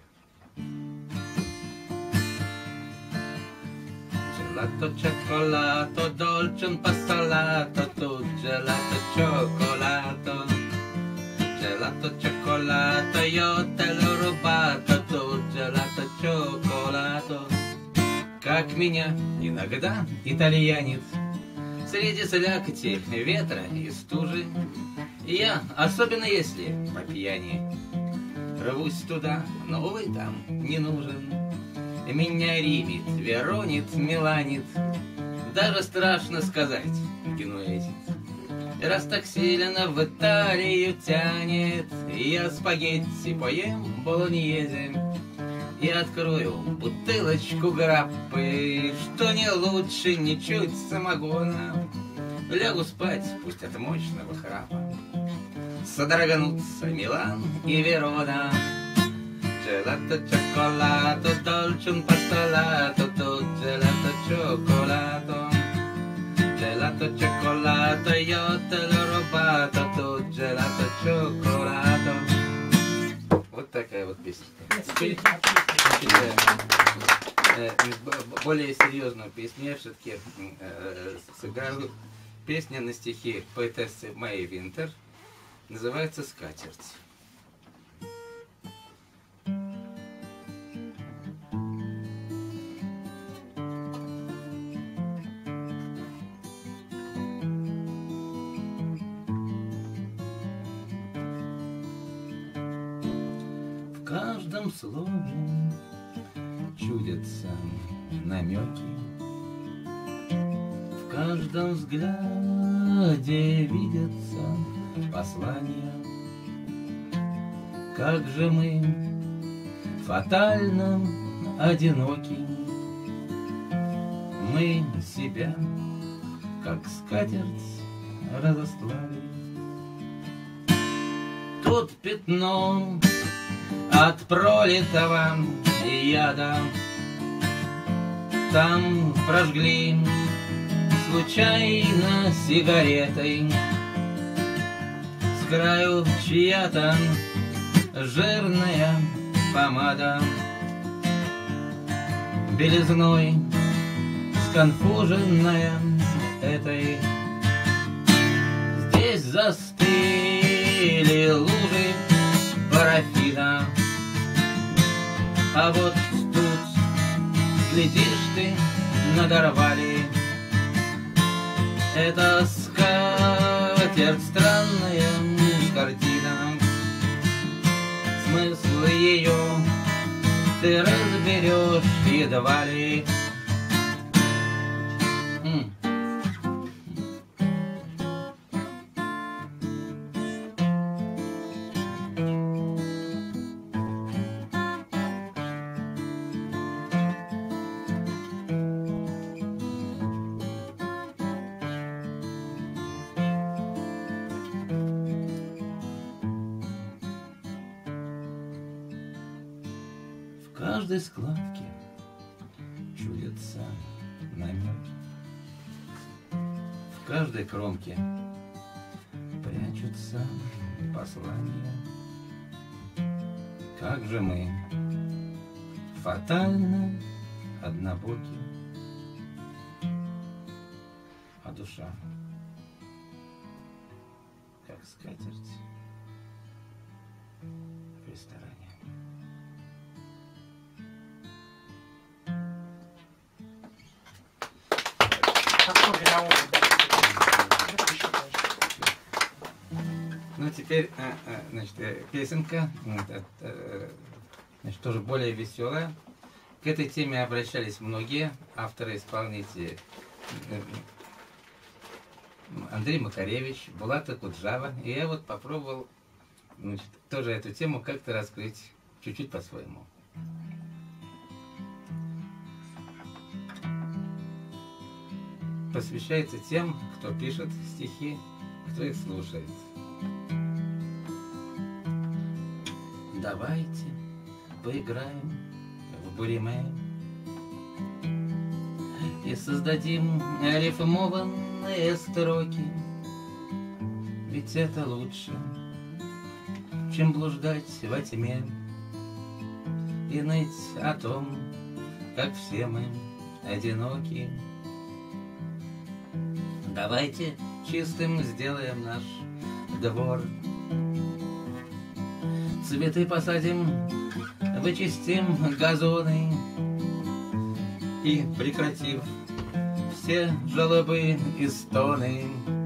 Gelato, cioccolato, dolce, un po' salato, tu gelato, cioccolato. Gelato, cioccolato, io te l'ho rubato, tu gelato, cioccolato. Как меня иногда итальянец среди слякоти, ветра и стужи, я, особенно если по пьяни, рвусь туда, но, увы, там не нужен. Меня римит, веронит, меланит, даже страшно сказать, генуэзит. Раз так сильно в Италию тянет, я спагетти поем болоньезе и открою бутылочку граппы, что не лучше ничуть самогона. Лягу спать, пусть от мощного храпа содроганутся Милан и Верона. Gelato, cioccolato, dolce, un pastolato, tu gelato, cioccolato. Gelato, cioccolato, io te l'ho rubato, tu gelato, cioccolato. Вот такая вот песня. Теперь, более серьезную песню я все-таки э, сыграю. Песня на стихи поэтессы Майи Винтер. Называется «Скатерть». В каждом слове чудятся намеки, в каждом взгляде видятся послания. как же мы фатально одиноки. Мы себя, как скатерть, разослали. Тут пятно от пролитого яда, там прожгли случайно сигаретой с краю чья-то жирная помада, белизной сконфуженная этой. Здесь застыли лужи парафина, а вот тут, глядишь ты, надорвали. Это скатерть странная картина, смысл ее ты разберешь едва ли. М. В каждой складке чудится намек, в каждой кромке прячутся послания. Как же мы фатально однобоки, а душа, как скатерть в ресторане.
Похоже на опыт.
Ну, теперь, э, э, значит, э, песенка, вот, э, э, значит, тоже более веселая. К этой теме обращались многие авторы-исполнители. Э, Андрей Макаревич, Булат Акуджава. И я вот попробовал, значит, тоже эту тему как-то раскрыть чуть-чуть по-своему. Посвящается тем, кто пишет стихи, кто их слушает. Давайте поиграем в буриме и создадим рифмованные строки, ведь это лучше, чем блуждать во тьме и ныть о том, как все мы одиноки. Давайте чистым сделаем наш двор, цветы посадим, вычистим газоны и, прекратив все жалобы и стоны,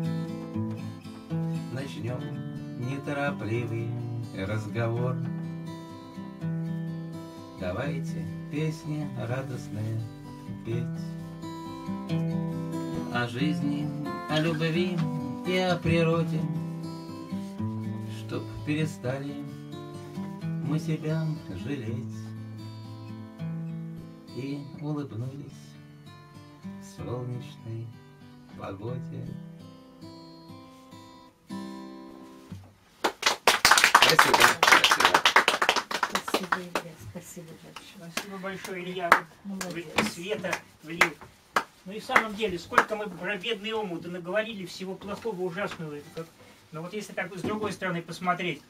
начнем неторопливый разговор. Давайте песни радостные петь о жизни, о любви и о природе, чтоб перестали мы себя жалеть и улыбнулись солнечной погоде. Спасибо.
Спасибо, Илья, спасибо большое.
Спасибо большое, Илья.
Молодец.
Света влил. Ну и в самом деле, сколько мы про бедный омут наговорили всего плохого, ужасного. Это как... Но вот если так с другой стороны посмотреть,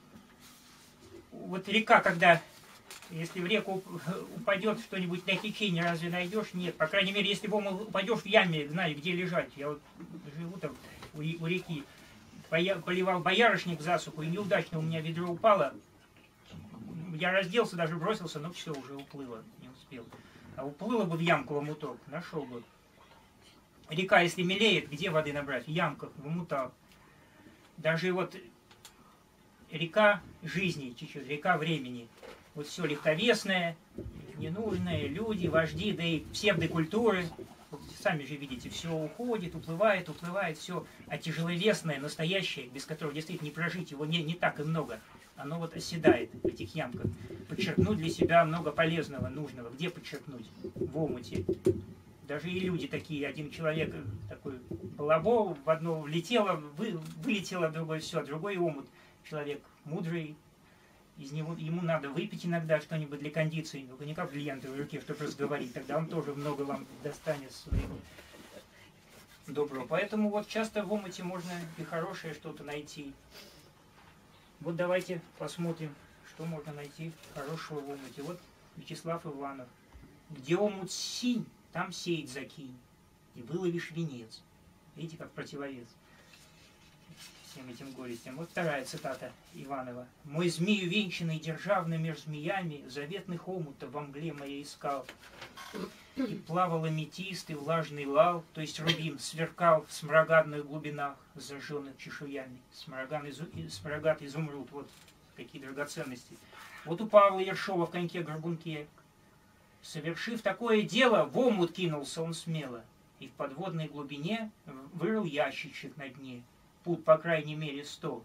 вот река, когда, если в реку упадет что-нибудь на течение, разве найдешь? Нет. По крайней мере, если в омут упадешь в яме, знаю, где лежать. Я вот живу там у, у реки, Боя... поливал боярышник в засуху, и неудачно у меня ведро упало. Я разделся, даже бросился, но все, уже уплыло, не успел. А уплыло бы в ямку в омуток, нашел бы. Река, если мелеет, где воды набрать? В ямках, в омутах. Даже вот река жизни, чуть-чуть, река времени. Вот все легковесное, ненужное, люди, вожди, да и псевдокультуры. Вот сами же видите, все уходит, уплывает, уплывает, все. А тяжеловесное, настоящее, без которого действительно не прожить, его не, не так и много. оно вот оседает в этих ямках. Подчеркнуть для себя много полезного, нужного. Где подчеркнуть? В омуте. Даже и люди такие, один человек такой балабол, в одно влетело, вы, вылетело, в другое все, другой омут. Человек мудрый, из него, ему надо выпить иногда что-нибудь для кондиции, только не как бриллиантовой руке, чтобы разговорить, тогда он тоже много вам достанет своего доброго. Поэтому вот часто в омуте можно и хорошее что-то найти. Вот давайте посмотрим, что можно найти хорошего в омуте. Вот Вячеслав Иванов. Где омут синь, там сеять закинь, и выловишь венец. Видите, как противовес всем этим горестям. Вот вторая цитата Иванова. «Мой змею венчанный державный меж змеями заветных омутов во мгле моей искал. И плавал аметист, и влажный лал, то есть рубин, сверкал в смрагадных глубинах, зажженных чешуями. Смраган изу... Смрагат изумруд, вот какие драгоценности. Вот у Павла Ершова в коньке-горбунке, совершив такое дело, в омут кинулся он смело, и в подводной глубине вырыл ящичек на дне, пут по крайней мере сто».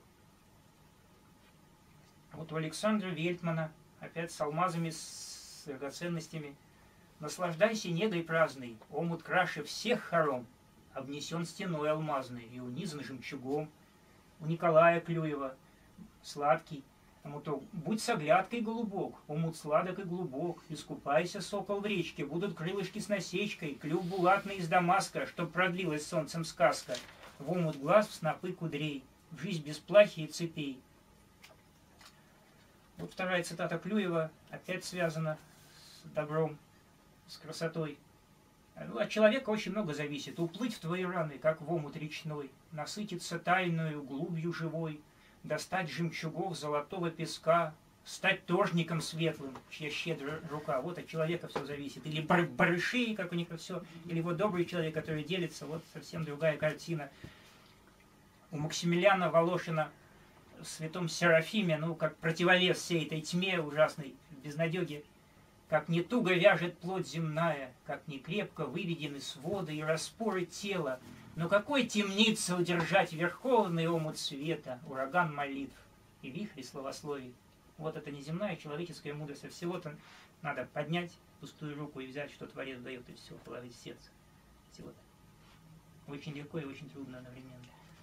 Вот у Александра Вельтмана, опять с алмазами, с драгоценностями. «Наслаждайся негой праздной, омут краше всех хором, обнесен стеной алмазной и унизан жемчугом». У Николая Клюева сладкий омуток. «Будь с оглядкой голубок, омут сладок и глубок, искупайся, сокол в речке, будут крылышки с насечкой, клюв булатный из Дамаска, чтоб продлилась солнцем сказка, в омут глаз в снопы кудрей, в жизнь без плахи и цепей». Вот вторая цитата Клюева опять связана с добром, с красотой. От человека очень много зависит. Уплыть в твои раны, как в омут речной, насытиться тайною глубью живой, достать жемчугов золотого песка, стать торжником светлым, чья щедрая рука. Вот от человека все зависит. Или бар барыши, как у них все, или вот добрый человек, который делится. Вот совсем другая картина. У Максимилиана Волошина в Святом Серафиме, ну, как противовес всей этой тьме ужасной, безнадеге, как не туго вяжет плоть земная, как не крепко выведены своды и распоры тела, но какой темнице удержать верховный омут света, ураган молитв и вихри словословий. Вот это неземная человеческая мудрость, а всего-то надо поднять пустую руку и взять, что Творец дает, и все, положить в сердце. Всего-то. Очень легко и очень трудно одновременно.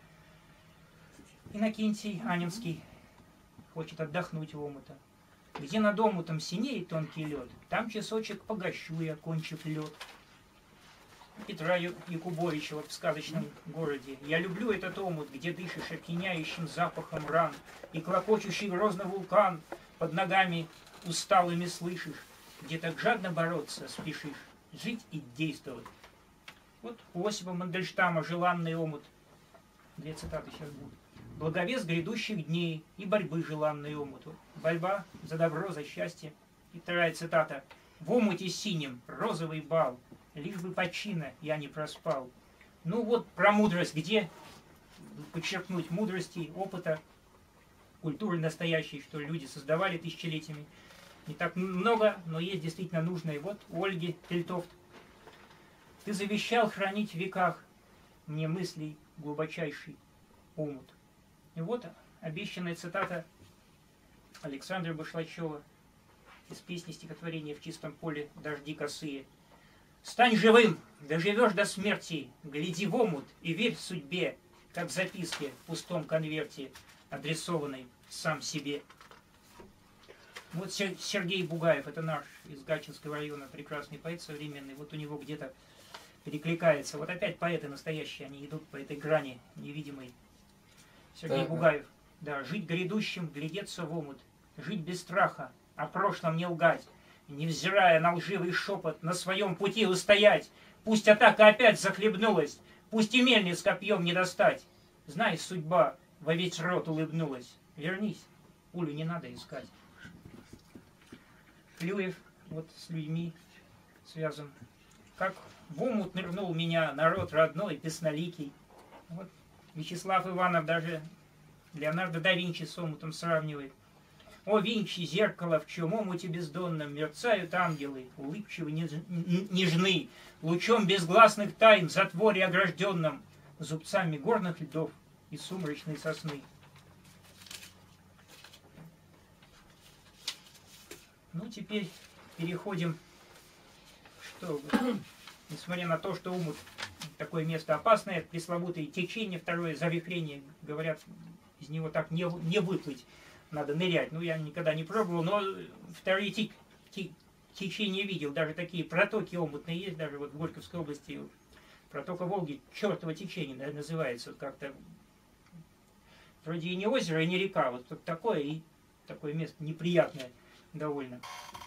Иннокентий Анинский хочет отдохнуть у омута. Где над омутом синеет тонкий лед, там часочек погощу я, кончив лед. Петра Якубовича вот в сказочном городе. Я люблю этот омут, где дышишь опьяняющим запахом ран, и клокочущий грозно вулкан под ногами усталыми слышишь, где так жадно бороться спешишь, жить и действовать. Вот у Осипа Мандельштама желанный омут. Две цитаты сейчас будут. Благовест грядущих дней и борьбы желанный омут. Борьба за добро, за счастье. И вторая цитата. В омуте синим розовый бал, лишь бы почина я не проспал. Ну вот про мудрость, где подчеркнуть мудрости, опыта, культуры настоящей, что люди создавали тысячелетиями. Не так много, но есть действительно нужное. Вот у Ольги Тельтофт. Ты завещал хранить в веках мне мыслей глубочайший омут. И вот обещанная цитата Александра Башлачева из песни стихотворения «В чистом поле дожди косые». «Стань живым, доживешь до смерти, гляди в омут и верь судьбе, как в записке в пустом конверте, адресованной сам себе». Вот Сергей Бугаев, это наш из Гатчинского района, прекрасный поэт современный, вот у него где-то перекликается. Вот опять поэты настоящие, они идут по этой грани невидимой. Сергей
Да,
Бугаев. Да, жить грядущим, глядеться в омут, жить без страха, о прошлом не лгать, невзирая на лживый шепот, на своем пути устоять. Пусть атака опять захлебнулась, пусть и мельниц копьем не достать. Знай, судьба во весь рот улыбнулась. Вернись, пулю не надо искать. Клюев вот с людьми связан. Как в омут нырнул меня народ родной, песноликий. Вот Вячеслав Иванов даже Леонардо да Винчи с омутом сравнивает. О, Винчи, зеркало, в чем омуте бездонном мерцают ангелы, улыбчивы, нежны, лучом безгласных тайн в затворе огражденном, зубцами горных льдов и сумрачной сосны. Ну, теперь переходим, что, несмотря на то, что Умут такое место опасное, пресловутое течение, второе завихрение, говорят, из него так не, не выплыть, надо нырять. Ну, я никогда не пробовал, но вторые те, те, течения видел, даже такие протоки омутные есть, даже вот в Горьковской области, протока Волги, чертово течение, наверное, называется, вот как-то, вроде и не озеро, и не река, вот тут такое, и такое место неприятное довольно.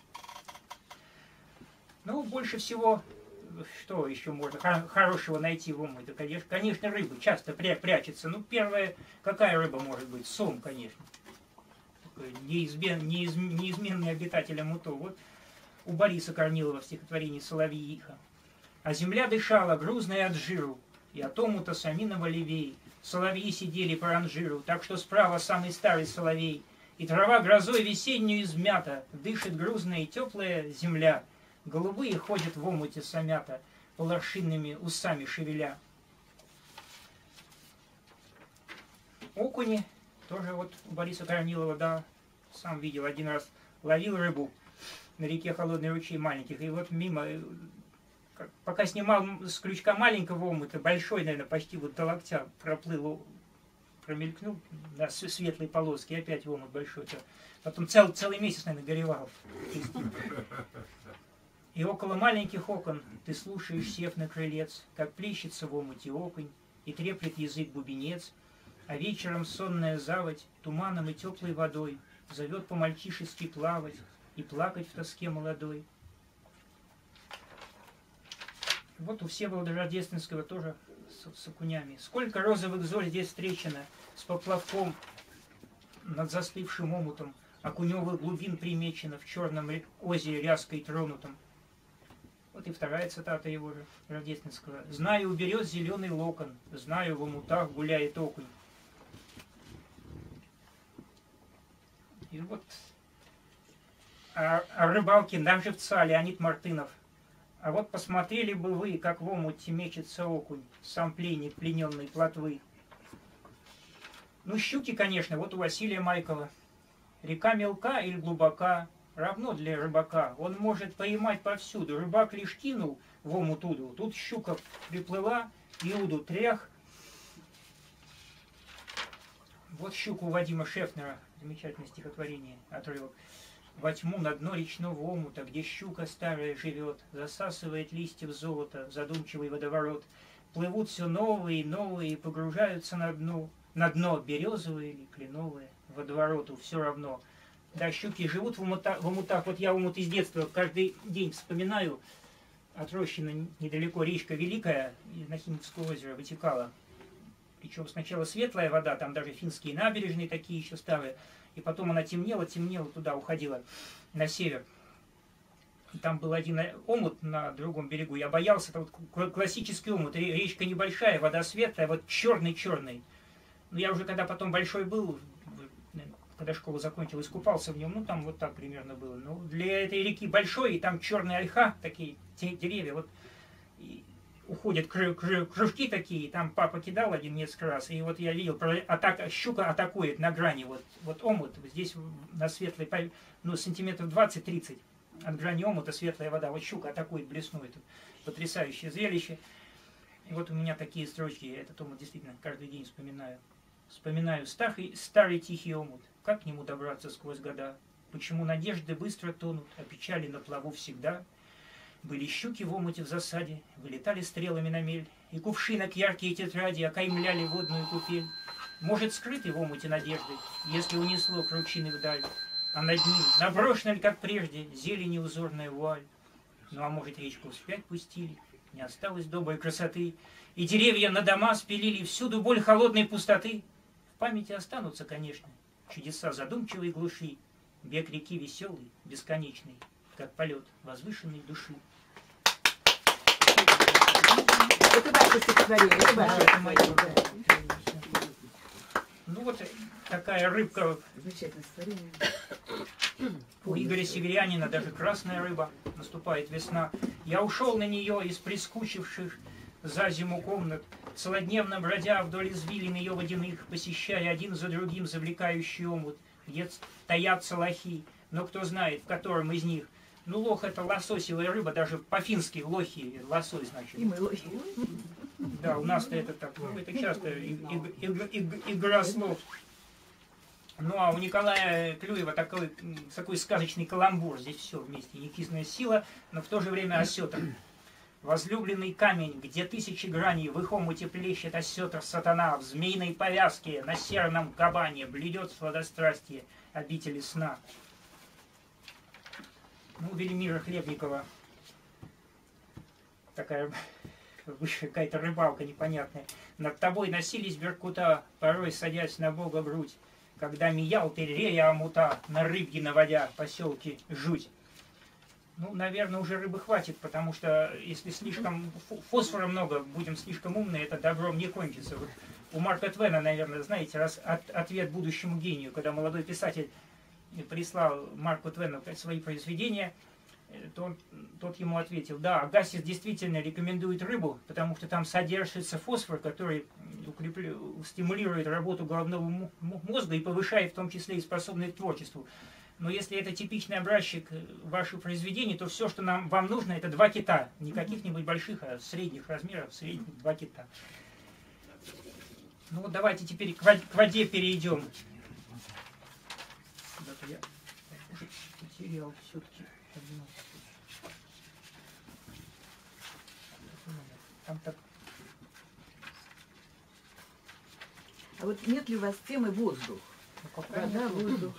Ну, больше всего, что еще можно хорошего найти в Омуте? Конечно, конечно, рыба часто пря прячется. Ну, первая, какая рыба может быть? Сом, конечно. Такой неизмен, неиз, неизменный обитатель Омута. Вот у Бориса Корнилова в стихотворении «Соловьиха». А земля дышала, грузная от жиру, и от омута саминого левей. Соловьи сидели по ранжиру, так что справа самый старый соловей. И трава грозой весеннюю измята, дышит грузная и теплая земля. Голубые ходят в омуте самята, полошинными усами шевеля. Окуни тоже вот у Бориса Корнилова, да, сам видел один раз, ловил рыбу на реке Холодный ручей маленьких, и вот мимо, пока снимал с крючка маленького омута, большой, наверное, почти вот до локтя проплыл, промелькнул на светлой полоске, и опять омут большой. Потом цел, целый месяц, наверное, горевал. И около маленьких окон ты слушаешь, сев на крылец, как плещется в омуте окунь, и треплет язык бубенец, а вечером сонная заводь туманом и теплой водой зовет по-мальчишески плавать и плакать в тоске молодой. Вот у Всеволода Рождественского тоже с, с окунями. Сколько розовых зорь здесь встречено с поплавком над застывшим омутом, окуневых глубин примечено в черном озере ряской тронутом. Вот и вторая цитата его же, Рождественского. «Знаю, уберет зеленый локон, знаю, в омутах гуляет окунь». И вот о, о рыбалке на живца Леонид Мартынов. А вот посмотрели бы вы, как в омуте мечется окунь, сам пленник плененной плотвы. Ну, щуки, конечно, вот у Василия Майкова. Река мелка или глубока, равно для рыбака. Он может поймать повсюду. Рыбак лишь кинул в омут уду. Тут щука приплыла, и уду трях. Вот щука у Вадима Шефнера. Замечательное стихотворение, отрывок. Во тьму на дно речного омута, где щука старая живет, засасывает листьев золота, задумчивый водоворот. Плывут все новые и новые, и погружаются на дно, на дно березовые или кленовые, водовороту все равно. Да, щуки живут в, омута, в омутах. Вот я омут из детства каждый день вспоминаю. От Рощина недалеко речка Великая, из Нахимовского озера вытекала. Причем сначала светлая вода, там даже финские набережные такие еще старые. И потом она темнела, темнела, туда уходила, на север. И там был один омут на другом берегу. Я боялся, это вот классический омут. Речка небольшая, вода светлая, вот черный-черный. Но я уже когда потом большой был, когда школу закончил, искупался в нем, ну там вот так примерно было. Но для этой реки большой, и там черные ольха, такие деревья, вот и уходят кружки такие, там папа кидал один несколько раз, и вот я видел, атака, щука атакует на грани, вот, вот омут, здесь на светлой, ну сантиметров двадцать-тридцать от грани омута светлая вода, вот щука атакует, блеснула, потрясающее зрелище. И вот у меня такие строчки, я этот омут действительно каждый день вспоминаю. Вспоминаю старый, старый тихий омут, как к нему добраться сквозь года, почему надежды быстро тонут, а печали на плаву всегда. Были щуки в омуте в засаде, вылетали стрелами на мель, и кувшинок яркие тетради окаймляли водную купель. Может, скрыты в омуте надежды, если унесло кручины вдаль, а над ним наброшена ли, как прежде, зелени узорная вуаль. Ну, а может, речку вспять пустили, не осталось доброй красоты, и деревья на дома спилили всюду боль холодной пустоты. В памяти останутся, конечно, чудеса задумчивой глуши, бег реки веселый, бесконечный, как полет возвышенной души.
Это ваше стихотворение, это ваше.
Это мое, да. Ну вот такая рыбка.
Замечательное стихотворение.
У Игоря Северянина даже красная рыба. Наступает весна. Я ушел на нее из прискучивших за зиму комнат, целодневно бродя вдоль извилин ее водяных, посещая один за другим завлекающий омут, где таятся лохи. но кто знает, в котором из них. Ну, лох это лососевая рыба, даже по-фински лохи, лосось, значит.
И мы лохи.
Да, у нас-то это так, ну, это часто и- и- и- и- игра слов. Ну, а у Николая Клюева такой, м, такой сказочный каламбур. Здесь все вместе. Некисная сила, но в то же время осетр. Возлюбленный камень, где тысячи граней, в их омуте плещет осетр сатана, в змеиной повязке, на серном кабане, блюдет сладострастие обители сна. Ну, Велимира Хлебникова. Такая высшая какая-то рыбалка непонятная. Над тобой носились беркута, порой садясь на бога грудь, когда миял ты рея омута, на рыбьи наводя поселки жуть. Ну, наверное, уже рыбы хватит, потому что если слишком фо- фосфора много, будем слишком умные, это добром не кончится. Вот у Марка Твена, наверное, знаете, раз от- ответ будущему гению, когда молодой писатель прислал Марку Твену свои произведения, э, то он, тот ему ответил: да, Агасис действительно рекомендует рыбу, потому что там содержится фосфор, который укрепля- стимулирует работу головного мо- мо- мозга и повышает в том числе и способность к творчеству. Но если это типичный образчик ваших произведений, то все, что нам, вам нужно, это два кита. Не каких-нибудь больших, а средних размеров, средних два кита. Ну вот давайте теперь к во- к воде перейдем. Куда-то я уже потерял все-таки. Там так.
А вот нет ли у вас темы воздух?
Ну, какая
Вода, воздух.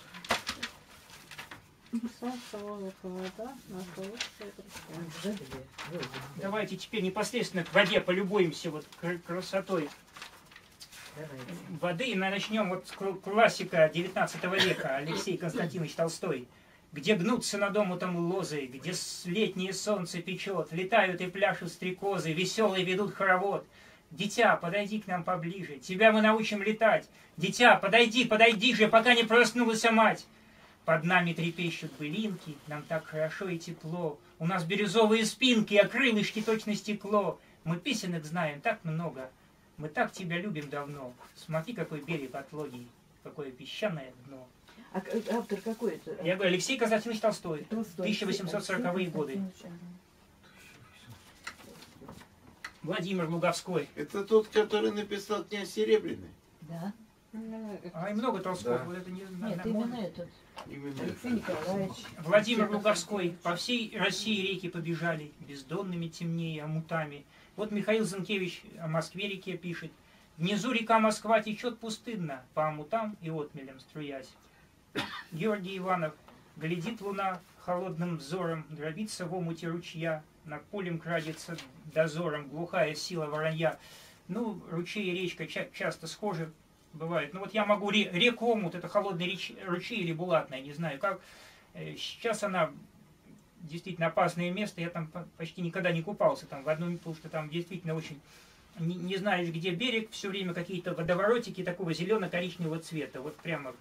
Солнце, воздух, вода, наша лучшая друзья.
Давайте теперь непосредственно к воде полюбуемся вот кр- красотой воды. И начнем вот с кл- классика девятнадцатого века Алексей Константинович Толстой. Где гнутся над омутом лозы, где с- летнее солнце печет, летают и пляшут стрекозы, веселые ведут хоровод. Дитя, подойди к нам поближе, тебя мы научим летать. Дитя, подойди, подойди же, пока не проснулась мать. Под нами трепещут былинки, нам так хорошо и тепло. У нас бирюзовые спинки, а крылышки точно стекло. Мы песенок знаем так много, мы так тебя любим давно. Смотри, какой берег отлогий, какое песчаное дно.
А к- автор какой это?
Я говорю, Алексей Константинович Толстой,
Толстой.
тысяча восемьсот сороковые годы. Владимир Луговской.
Это тот, который написал «Князь Серебряный».
Да.
А и много Толстого,
Да.
вот это не
Нет,
наверное,
именно
можно.
этот.
Именно
Алексей
это.
Николаевич.
Владимир Луговской. По всей России реки побежали, бездонными темнее, омутами. Вот Михаил Зинкевич о Москве-реке пишет. Внизу река Москва течет пустынно, по омутам и отмелям струясь. Георгий Иванов. Глядит луна холодным взором, дробится в омуте ручья, над полем крадется дозором глухая сила воронья. Ну, ручей и речка ча- часто схожи бывают. Ну вот я могу ре- реку омут, это холодный реч- ручей или булатная, не знаю как. Э, Сейчас она действительно опасное место, я там по- почти никогда не купался, там в одном, потому что там действительно очень не, не знаешь, где берег, все время какие-то водоворотики такого зелено-коричневого цвета, вот прямо.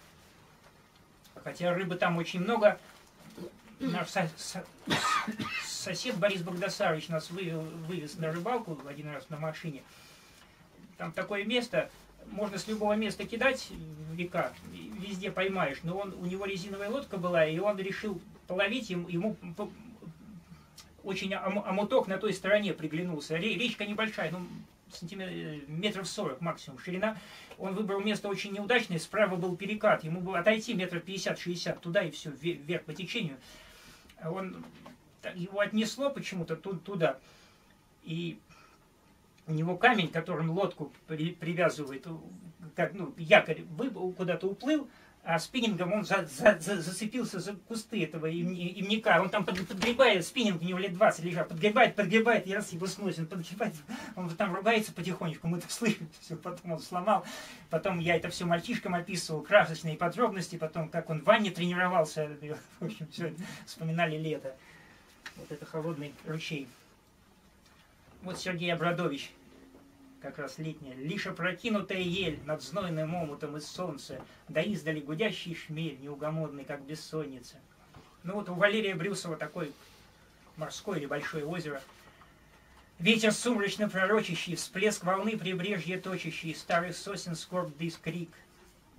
Хотя рыбы там очень много. Наш со- со- сосед Борис Богдасарович нас вывел, вывез на рыбалку один раз на машине. Там такое место, можно с любого места кидать в река, и везде поймаешь. Но он, у него резиновая лодка была, и он решил половить, ему, ему по- очень ом- омуток на той стороне приглянулся. Ре- Речка небольшая, ну, сантиметров, метров сорок максимум ширина. Он выбрал место очень неудачное, справа был перекат, ему было отойти метров пятьдесят-шестьдесят туда и все, вверх по течению. Он, его отнесло почему-то ту- туда, и у него камень, которым лодку при- привязывает, у- как, ну, якорь вы- куда-то уплыл, а спиннингом он за- за- за- зацепился за кусты этого имни- имника. Он там под- подгребает, спиннинг у него лет двадцать лежал, подгребает, подгребает, и раз его сносит, он подгребает, он там ругается потихонечку, мы это слышим, все, потом он сломал. Потом я это все мальчишкам описывал, красочные подробности, потом как он в ванне тренировался, в общем, все вспоминали лето. Вот это холодный ручей. Вот Сергей Абрадович, как раз летняя. Лишь опрокинутая ель над знойным омутом из солнца, да издали гудящий шмель, неугомонный, как бессонница. Ну вот у Валерия Брюсова такой морское или большое озеро. Ветер сумрачно пророчащий, всплеск волны прибрежья точащий, старый сосен скорбный крик.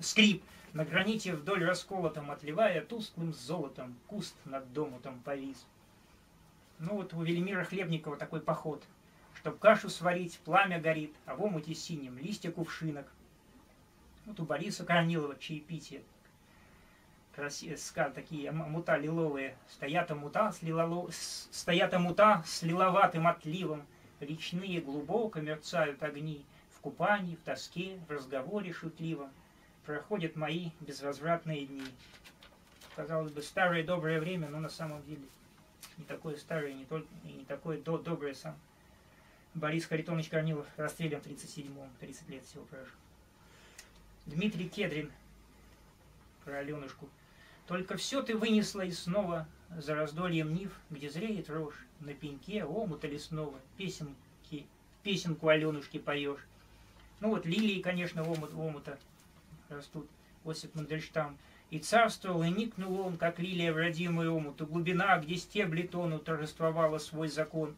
скрип. На граните вдоль расколотом, отливая тусклым золотом, куст над домутом повис. Ну вот у Велимира Хлебникова такой поход. Чтоб кашу сварить, пламя горит, а в омуте синим листья кувшинок. Вот у Бориса Корнилова чаепитие. Краси... Такие амута лиловые. Стоят амута с, лилало... Стоят амута с лиловатым отливом. Речные глубоко мерцают огни. В купании, в тоске, в разговоре шутливом проходят мои безвозвратные дни. Казалось бы, старое доброе время, но на самом деле не такое старое, не только, и не такое до, доброе сам. Борис Харитонович Корнилов расстрелян в тридцать седьмом, тридцать лет всего прошло. Дмитрий Кедрин про Аленушку. Только все ты вынесла и снова за раздольем нив, где зреет рожь, на пеньке омута лесного, песенки, песенку Аленушки поешь. Ну вот лилии, конечно, омут, омута растут, Осип Мандельштам. И царствовал, и никнул он, как лилия в родимый омут, и глубина, где стебли тонут, торжествовала свой закон.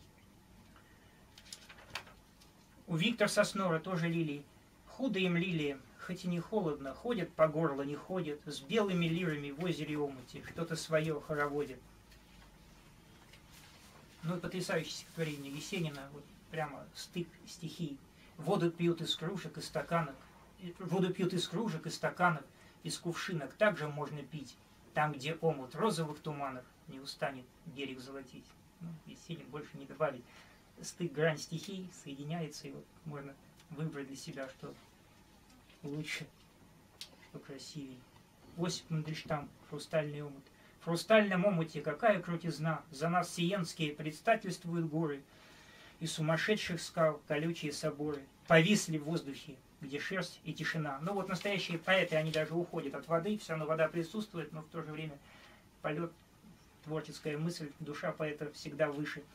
У Виктора Соснора тоже лилии. Худо им лилиям, хоть и не холодно, ходят по горло, не ходят, с белыми лирами в озере омуте, что-то свое хороводят. Ну и потрясающее стихотворение Есенина, вот прямо стык стихий. Воду пьют из кружек и стаканов, воду пьют из кружек и стаканов, из кувшинок также можно пить, там, где омут розовых туманов не устанет берег золотить. Ну, Есенин больше не добавить. Стык, грань стихий соединяется, и вот можно выбрать для себя, что лучше, что красивее. Осип Мандельштам, хрустальный омут. В хрустальном омуте какая крутизна, за нас сиенские предстательствуют горы, и сумасшедших скал колючие соборы повисли в воздухе, где шерсть и тишина. Ну вот настоящие поэты, они даже уходят от воды, все равно вода присутствует, но в то же время полет, творческая мысль, душа поэта всегда выше.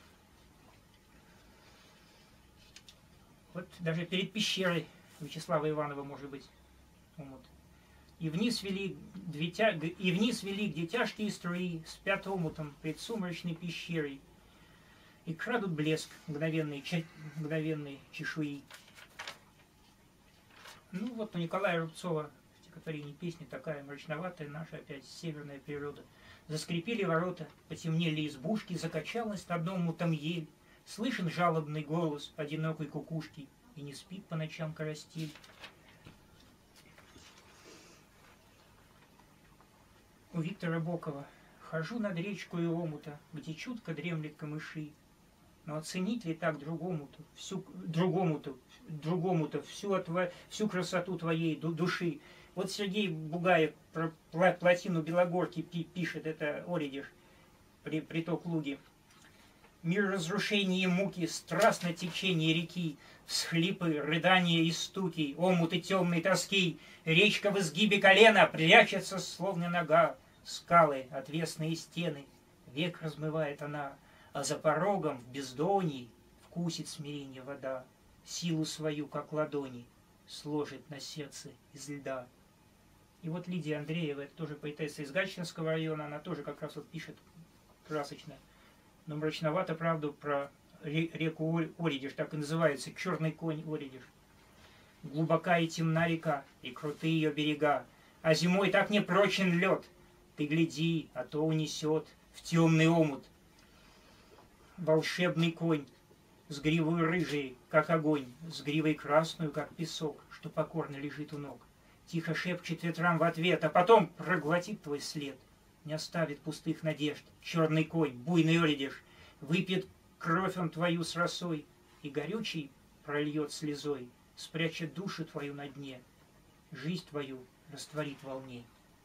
Вот даже перед пещерой Вячеслава Иванова, может быть, омут. И вниз вели, две тя... и вниз вели, где тяжкие струи спят омутом пред сумрачной пещерой, и крадут блеск мгновенной, ча... мгновенной чешуи. Ну вот у Николая Рубцова в стихотворении песни такая мрачноватая наша опять северная природа. Заскрипели ворота, потемнели избушки, закачалась над омутом ель. Слышен жалобный голос одинокой кукушки, и не спит по ночам карастель. У Виктора Бокова. Хожу над речкою омута, где чутко дремлет камыши. Но оценить ли так другому-то, всю, другому-то, другому-то всю, отва, всю красоту твоей души? Вот Сергей Бугаев про плотину Белогорки пишет, это Оридиш, при, приток Луги. Мир разрушения и муки, страстное течение реки, всхлипы, рыдания и стуки, омуты темной тоски, речка в изгибе колена прячется, словно нога, скалы, отвесные стены, век размывает она, а за порогом в бездонье вкусит смирение вода, силу свою, как ладони, сложит на сердце из льда. И вот Лидия Андреева, это тоже поэтесса из Гатчинского района, она тоже как раз вот пишет красочно, но мрачновато, правда, про реку Оридиш, так и называется, черный конь Оридиш. Глубока и темна река, и крутые ее берега, а зимой так непрочен лед. Ты гляди, а то унесет в темный омут волшебный конь, с гривой рыжей, как огонь, с гривой красную, как песок, что покорно лежит у ног. Тихо шепчет ветрам в ответ, а потом проглотит твой след. Не оставит пустых надежд. Черный конь, буйный Оридиш, выпьет кровь он твою с росой, и горючий прольет слезой, спрячет душу твою на дне, жизнь твою растворит в волне.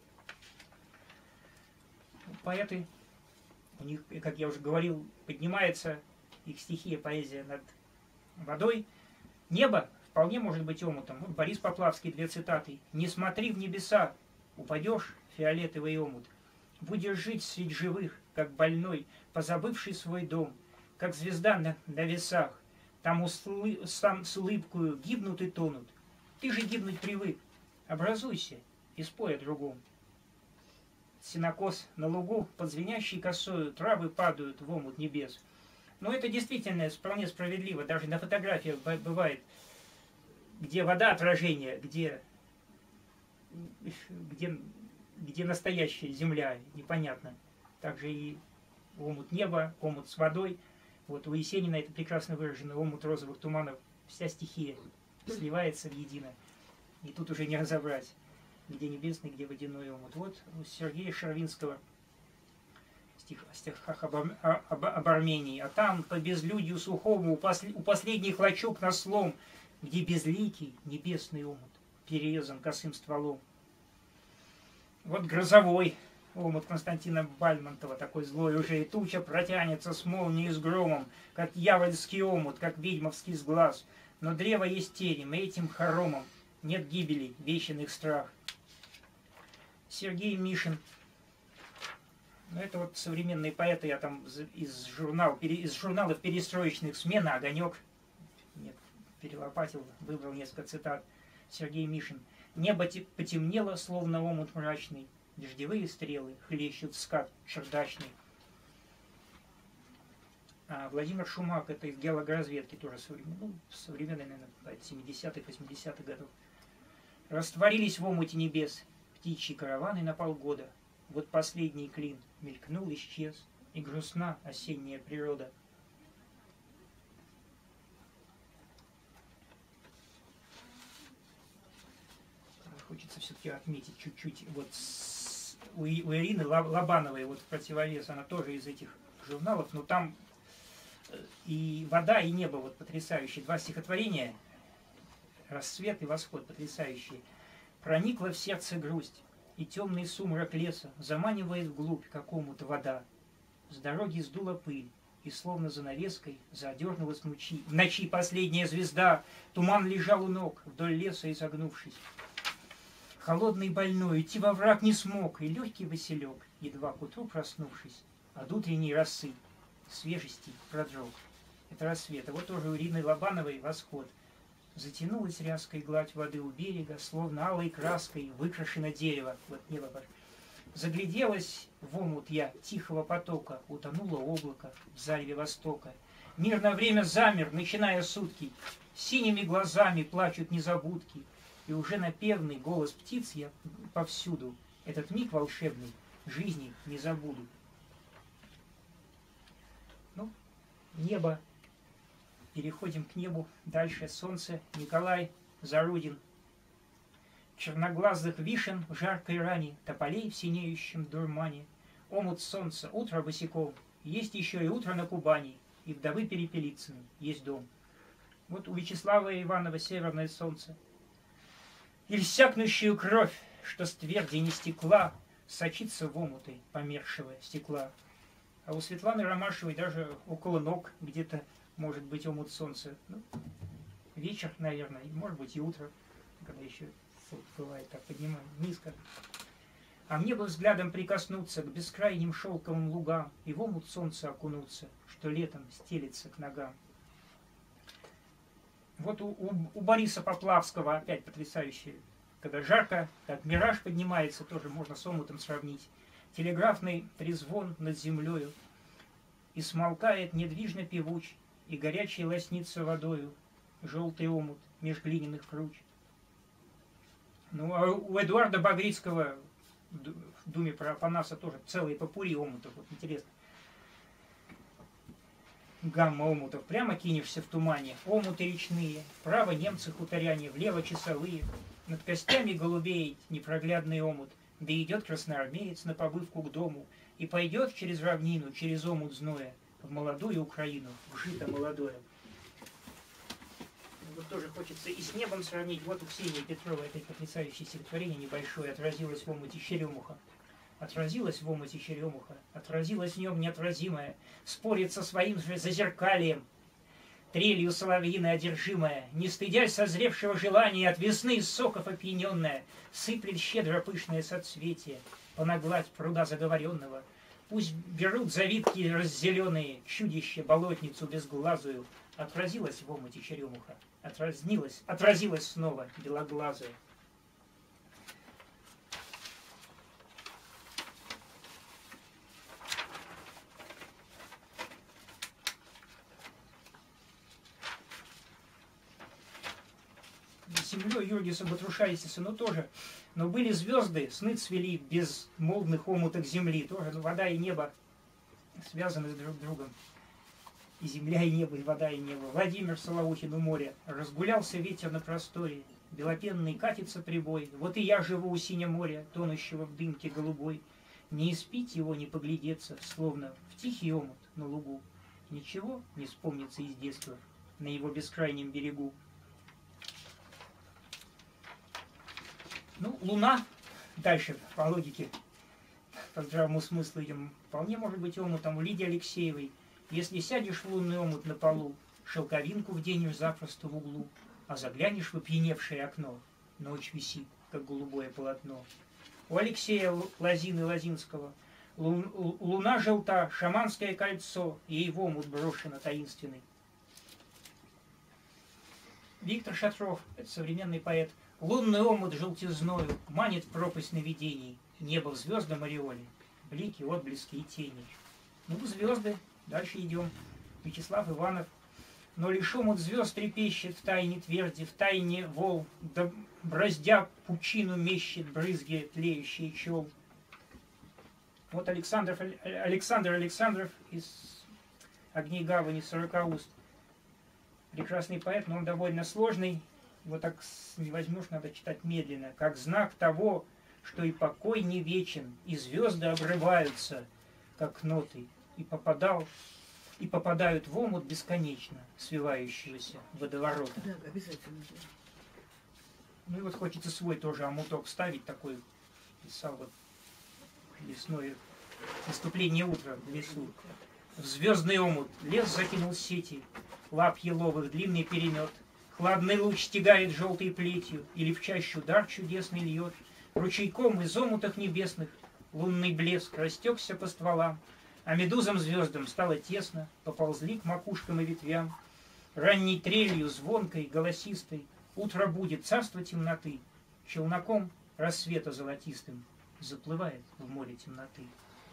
Поэты, у них, как я уже говорил, поднимается их стихия, поэзия над водой. Небо вполне может быть омутом. Вот Борис Поплавский, две цитаты. «Не смотри в небеса, упадешь в фиолетовый омут. Будешь жить среди живых, как больной, позабывший свой дом, как звезда на, на весах. Там услы, сам с улыбкою гибнут и тонут. Ты же гибнуть привык. Образуйся и спой о другом». Сенокос на лугу под звенящей косою травы падают в омут небес. Но это действительно вполне справедливо. Даже на фотографиях бывает, где вода отражение, где где, где настоящая земля, непонятно. Также и омут неба, омут с водой. Вот у Есенина это прекрасно выражено, омут розовых туманов, вся стихия сливается в едино. И тут уже не разобрать, где небесный, где водяной омут. Вот у Сергея Шервинского стих о стихах об, об, об Армении. А там по безлюдью сухому у, посл, у последних лачуг на слом, где безликий небесный омут перерезан косым стволом. Вот грозовой омут Константина Бальмонтова, такой злой уже, и туча протянется с молнией с громом, как дьявольский омут, как ведьмовский сглаз. Но древо есть терем, и этим хоромом нет гибели, вечен их страх. Сергей Мишин. Ну, это вот современные поэты, я там из, журнал, из журналов перестроечных «Смена», «Огонек», нет, перелопатил, выбрал несколько цитат. Сергей Мишин. Небо потемнело, словно омут мрачный, дождевые стрелы хлещут скат чердачный. А Владимир Шумак, это из геологоразведки, тоже современный, ну, современный, наверное, семидесятых, восьмидесятых годов. Растворились в омуте небес птичьи караваны на полгода. Вот последний клин мелькнул, исчез, и грустна осенняя природа. Хочется все-таки отметить чуть-чуть. Вот с, у, у Ирины Лобановой, вот в противовес, она тоже из этих журналов, но там и вода, и небо вот потрясающие. Два стихотворения, рассвет и восход потрясающие. Проникла в сердце грусть, и темный сумрак леса заманивает вглубь какому-то вода. С дороги сдула пыль, и словно занавеской задернулась в ночи. В ночи последняя звезда, туман лежал у ног, вдоль леса изогнувшись. Холодный больной идти во враг не смог, и легкий василек, едва к утру проснувшись, от утренней росы свежести продрог. Это рассвет. А вот тоже у Ирины Лобановой восход. Затянулась ряской гладь воды у берега, словно алой краской выкрашено дерево. Вот небо. Загляделась в омут я тихого потока, утонуло облако в зареве востока. Мир на время замер, начиная сутки, синими глазами плачут незабудки. И уже напевный голос птиц я повсюду, этот миг волшебный, жизни не забуду. Ну, небо. Переходим к небу. Дальше солнце. Николай Зарудин. Черноглазых вишен в жаркой ране, тополей в синеющем дурмане. Омут солнца, утро босиком. Есть еще и утро на Кубани, и вдовы Перепелицыны есть дом. Вот у Вячеслава Иванова «Северное солнце». И иссякнущую кровь, что с тверди не стекла, сочится в омуты помершего стекла. А у Светланы Ромашевой даже около ног где-то может быть омут солнца. Ну, вечер, наверное, может быть и утро, когда еще бывает так, поднимаем низко. А мне бы взглядом прикоснуться к бескрайним шелковым лугам и в омут солнца окунуться, что летом стелится к ногам. Вот у, у, у Бориса Поплавского опять потрясающий, когда жарко, как мираж поднимается, тоже можно с омутом сравнить. Телеграфный трезвон над землею, и смолкает недвижно певуч, и горячий лоснится водою, желтый омут меж глиняных круч. Ну, а у Эдуарда Багрицкого в Думе про Апанаса тоже целые попури омутов, вот интересно. Гамма омутов. Прямо кинешься в тумане. Омуты речные. Вправо немцы хуторяне, влево часовые. Над костями голубей непроглядный омут. Да идет красноармеец на побывку к дому. И пойдет через равнину, через омут зноя, в молодую Украину, в жито молодое. Вот тоже хочется и с небом сравнить. Вот у Ксении Петровой это потрясающее стихотворение небольшое. Отразилось в омуте черемуха. Отразилась в омуте черемуха, отразилась в нем неотразимая, спорит со своим же зазеркальем, трелью соловьиной одержимая, не стыдясь созревшего желания, от весны из соков опьяненная, сыплет щедро пышное соцветие, понагладь пруда заговоренного. Пусть берут завитки раззеленые, чудище, болотницу безглазую, отразилась в омуте черемуха, отразнилась, отразилась снова белоглазая. землей Юргиса Батрушайтиса, но тоже. Но были звезды, сны цвели без молдных омуток земли. Тоже ну, вода и небо связаны друг с другом. И земля, и небо, и вода, и небо. Владимир Солоухин у моря. Разгулялся ветер на просторе. Белопенный катится прибой. Вот и я живу у синего моря, тонущего в дымке голубой. Не испить его, не поглядеться, словно в тихий омут на лугу. Ничего не вспомнится из детства на его бескрайнем берегу. Ну, Луна, дальше по логике, по здравому смыслу идем, вполне может быть омутом в Лидии Алексеевой. Если сядешь в лунный омут на полу, шелковинку вденешь запросто в углу, а заглянешь в опьяневшее окно, ночь висит, как голубое полотно. У Алексея Лозины Лозинского луна желта, шаманское кольцо, ей в омут брошено таинственный. Виктор Шатров, это современный поэт. Лунный омут желтизною манит в пропасть сновидений. Небо в звездном ореоле, блики, отблески и тени. Ну, звезды, дальше идем. Вячеслав Иванов. Но лишь омут звезд трепещет в тайне тверди, в тайне волн, да браздя пучину мещет брызги тлеющие чел. Вот Александров, Александр Александров из «Огней гавани», «Сорока уст». Прекрасный поэт, но он довольно сложный. Его так не возьмешь, надо читать медленно. Как знак того, что и покой не вечен, и звезды обрываются, как ноты, и попадал, и попадают в омут бесконечно свивающегося водоворота.
Да, обязательно. Да.
Ну и вот хочется свой тоже омуток ставить, такой писал вот лесное наступление утра в лесу. В звездный омут лес закинул сети, лап еловых длинный перемет. Хладный луч стягает желтой плетью, или в чащу дар чудесный льет. Ручейком из омутах небесных лунный блеск растекся по стволам, а медузам звездам стало тесно, поползли к макушкам и ветвям. Ранней трелью, звонкой, голосистой, утро будет, царство темноты, челноком рассвета золотистым заплывает в море темноты.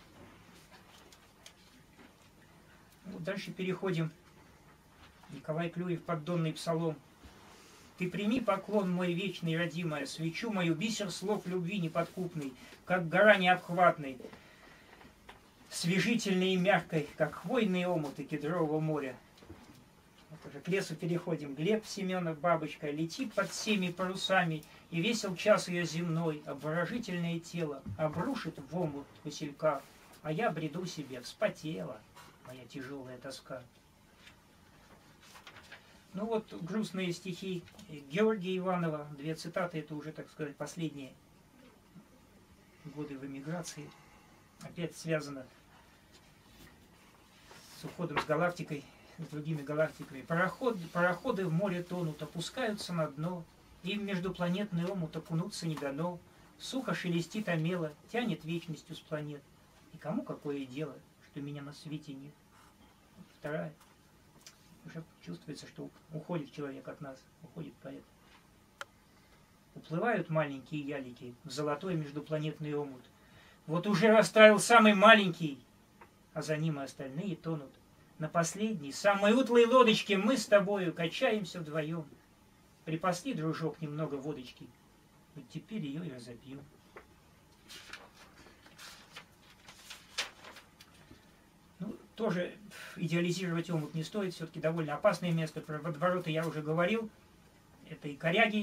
Вот дальше переходим. Николай Клюев, поддонный псалом. Ты прими поклон мой вечный, родимая, свечу мою, бисер слов любви неподкупный, как гора необхватной, свежительной и мягкой, как хвойные омуты кедрового моря. Вот уже к лесу переходим. Глеб Семенов, бабочка, летит под всеми парусами, и весел час ее земной, обворожительное тело обрушит в омут василька, а я бреду себе, вспотела моя тяжелая тоска. Ну вот грустные стихи Георгия Иванова, две цитаты, это уже, так сказать, последние годы в эмиграции. Опять связано с уходом с галактикой, с другими галактиками. Пароход, пароходы в море тонут, опускаются на дно, им междупланетный омут окунуться не дано. Сухо шелестит омело, тянет вечностью с планет. И кому какое дело, что меня на свете нет? Вторая. Уже чувствуется, что уходит человек от нас, уходит поэт. Уплывают маленькие ялики в золотой междупланетный омут. Вот уже растаял самый маленький, а за ним и остальные тонут. На последней, самой утлой лодочке мы с тобою качаемся вдвоем. Припасли, дружок, немного водочки, вот теперь ее и разопьем. Ну, тоже идеализировать омут не стоит, все-таки довольно опасное место. Про водовороты я уже говорил. Это и коряги,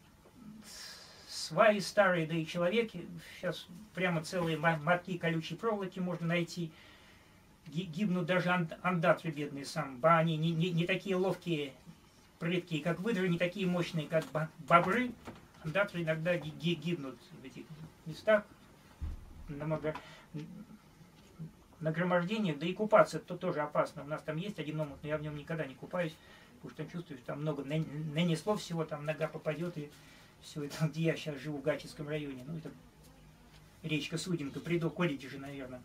сваи старые, да и человеки. Сейчас прямо целые мотки колючей проволоки можно найти. Гибнут даже андатры бедные сам. Они не, не, не такие ловкие, прыткие, как выдры, не такие мощные, как бобры. Андатры иногда гибнут в этих местах. Намного... нагромождениях, да и купаться то тоже опасно. У нас там есть один омут, но я в нем никогда не купаюсь, потому что чувствую, что там много нанесло всего, там нога попадет, и все это, где я сейчас живу, в Гатчинском районе. Ну, это речка Суденка, при колледже же, наверное.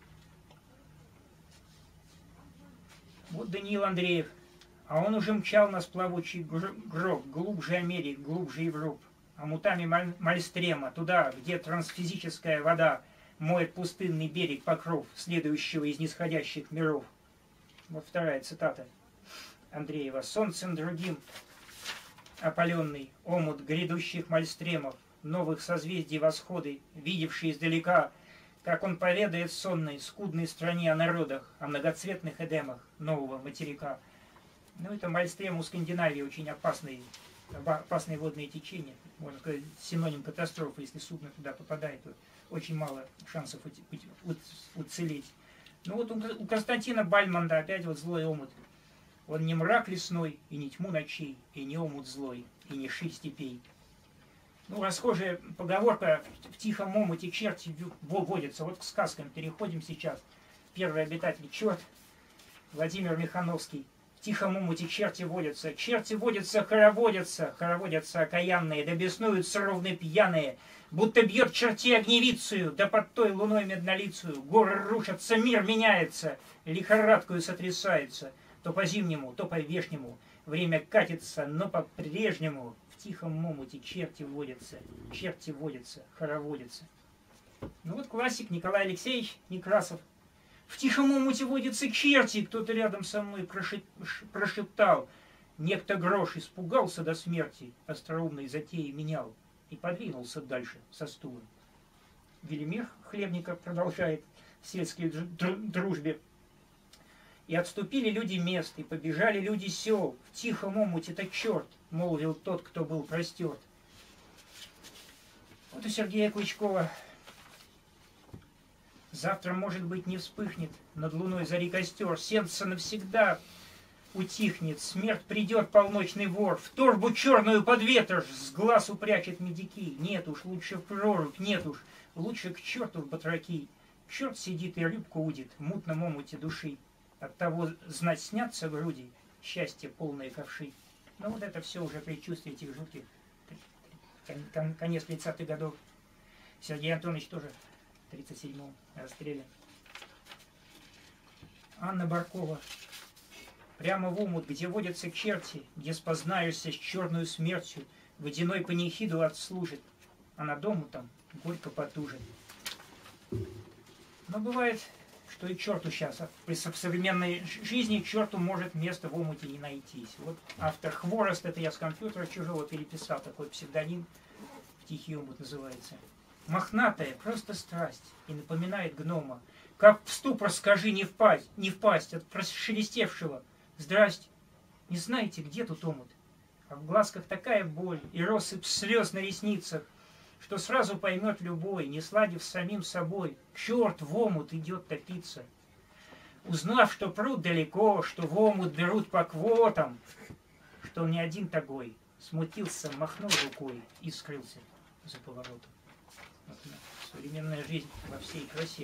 Вот Даниил Андреев. А он уже мчал нас плавучий гроб, глубже Америк, глубже Европ, омутами Мальстрема, туда, где трансфизическая вода моет пустынный берег покров следующего из нисходящих миров. Вот вторая цитата Андреева. Солнцем другим опаленный, омут грядущих мальстремов, новых созвездий восходы, видевший издалека, как он поведает сонной, скудной стране о народах, о многоцветных эдемах нового материка. Ну, это мальстрем у Скандинавии очень опасный, опасные водные течения, можно сказать, синоним катастрофы. Если судно туда попадает, то очень мало шансов уцелеть. Ну вот у Константина Бальмонда опять вот злой омут. Он не мрак лесной, и не тьму ночей, и не омут злой, и не ширь степей. Ну, расхожая поговорка «в тихом омуте черти водятся». Вот к сказкам переходим сейчас. Первый обитатель черт, Владимир Михановский. В тихом омуте черти водятся. Черти водятся, хороводятся, хороводятся окаянные, да беснуются ровно пьяные. Будто бьет чертей огневицею, да под той луной меднолицую. Горы рушатся, мир меняется, лихорадкою сотрясается. То по-зимнему, то по-вешнему. Время катится, но по-прежнему. В тихом омуте черти водятся, черти водятся, хороводятся. Ну вот классик Николай Алексеевич Некрасов. В тихом омуте водятся черти, кто-то рядом со мной прошептал. Некто Грош испугался до смерти, остроумной затеи менял и подвинулся дальше со стула. Велимир Хлебников продолжает в сельской дружбе. И отступили люди мест, и побежали люди сел. В тихом омуте-то черт, молвил тот, кто был простерт. Вот у Сергея Клычкова. Завтра, может быть, не вспыхнет над луной зари костер. Сердце навсегда утихнет. Смерть придет, полночный вор. В торбу черную под ветер с глаз упрячет медики. Нет уж, лучше в прорубь, нет уж. Лучше к черту в батраки. Черт сидит и рыбку удит в мутном омуте души. Оттого знать снятся груди, счастье полные ковши. Ну вот это все уже предчувствие этих жутких. Конец тридцатых годов. Сергей Антонович тоже в тридцать седьмом расстрелян. Анна Баркова. Прямо в омут, где водятся черти, где спознаешься с черную смертью, водяной панихиду отслужит, а над омутом горько потужит. Но бывает, что и черту сейчас, в современной жизни черту может место в омуте не найтись. Вот автор Хворост, это я с компьютера чужого переписал, такой псевдоним, Тихий омут называется. Мохнатая, просто страсть, и напоминает гнома. Как в ступор, скажи, не впасть, не впасть от прошелестевшего. Здрасте, не знаете, где тут омут? А в глазках такая боль и россыпь слез на ресницах, что сразу поймет любой, не сладив с самим собой, черт в омут идет топиться. Узнав, что пруд далеко, что в омут берут по квотам, что он не один такой, смутился, махнул рукой и скрылся за поворотом. Вот она, современная жизнь во всей красе.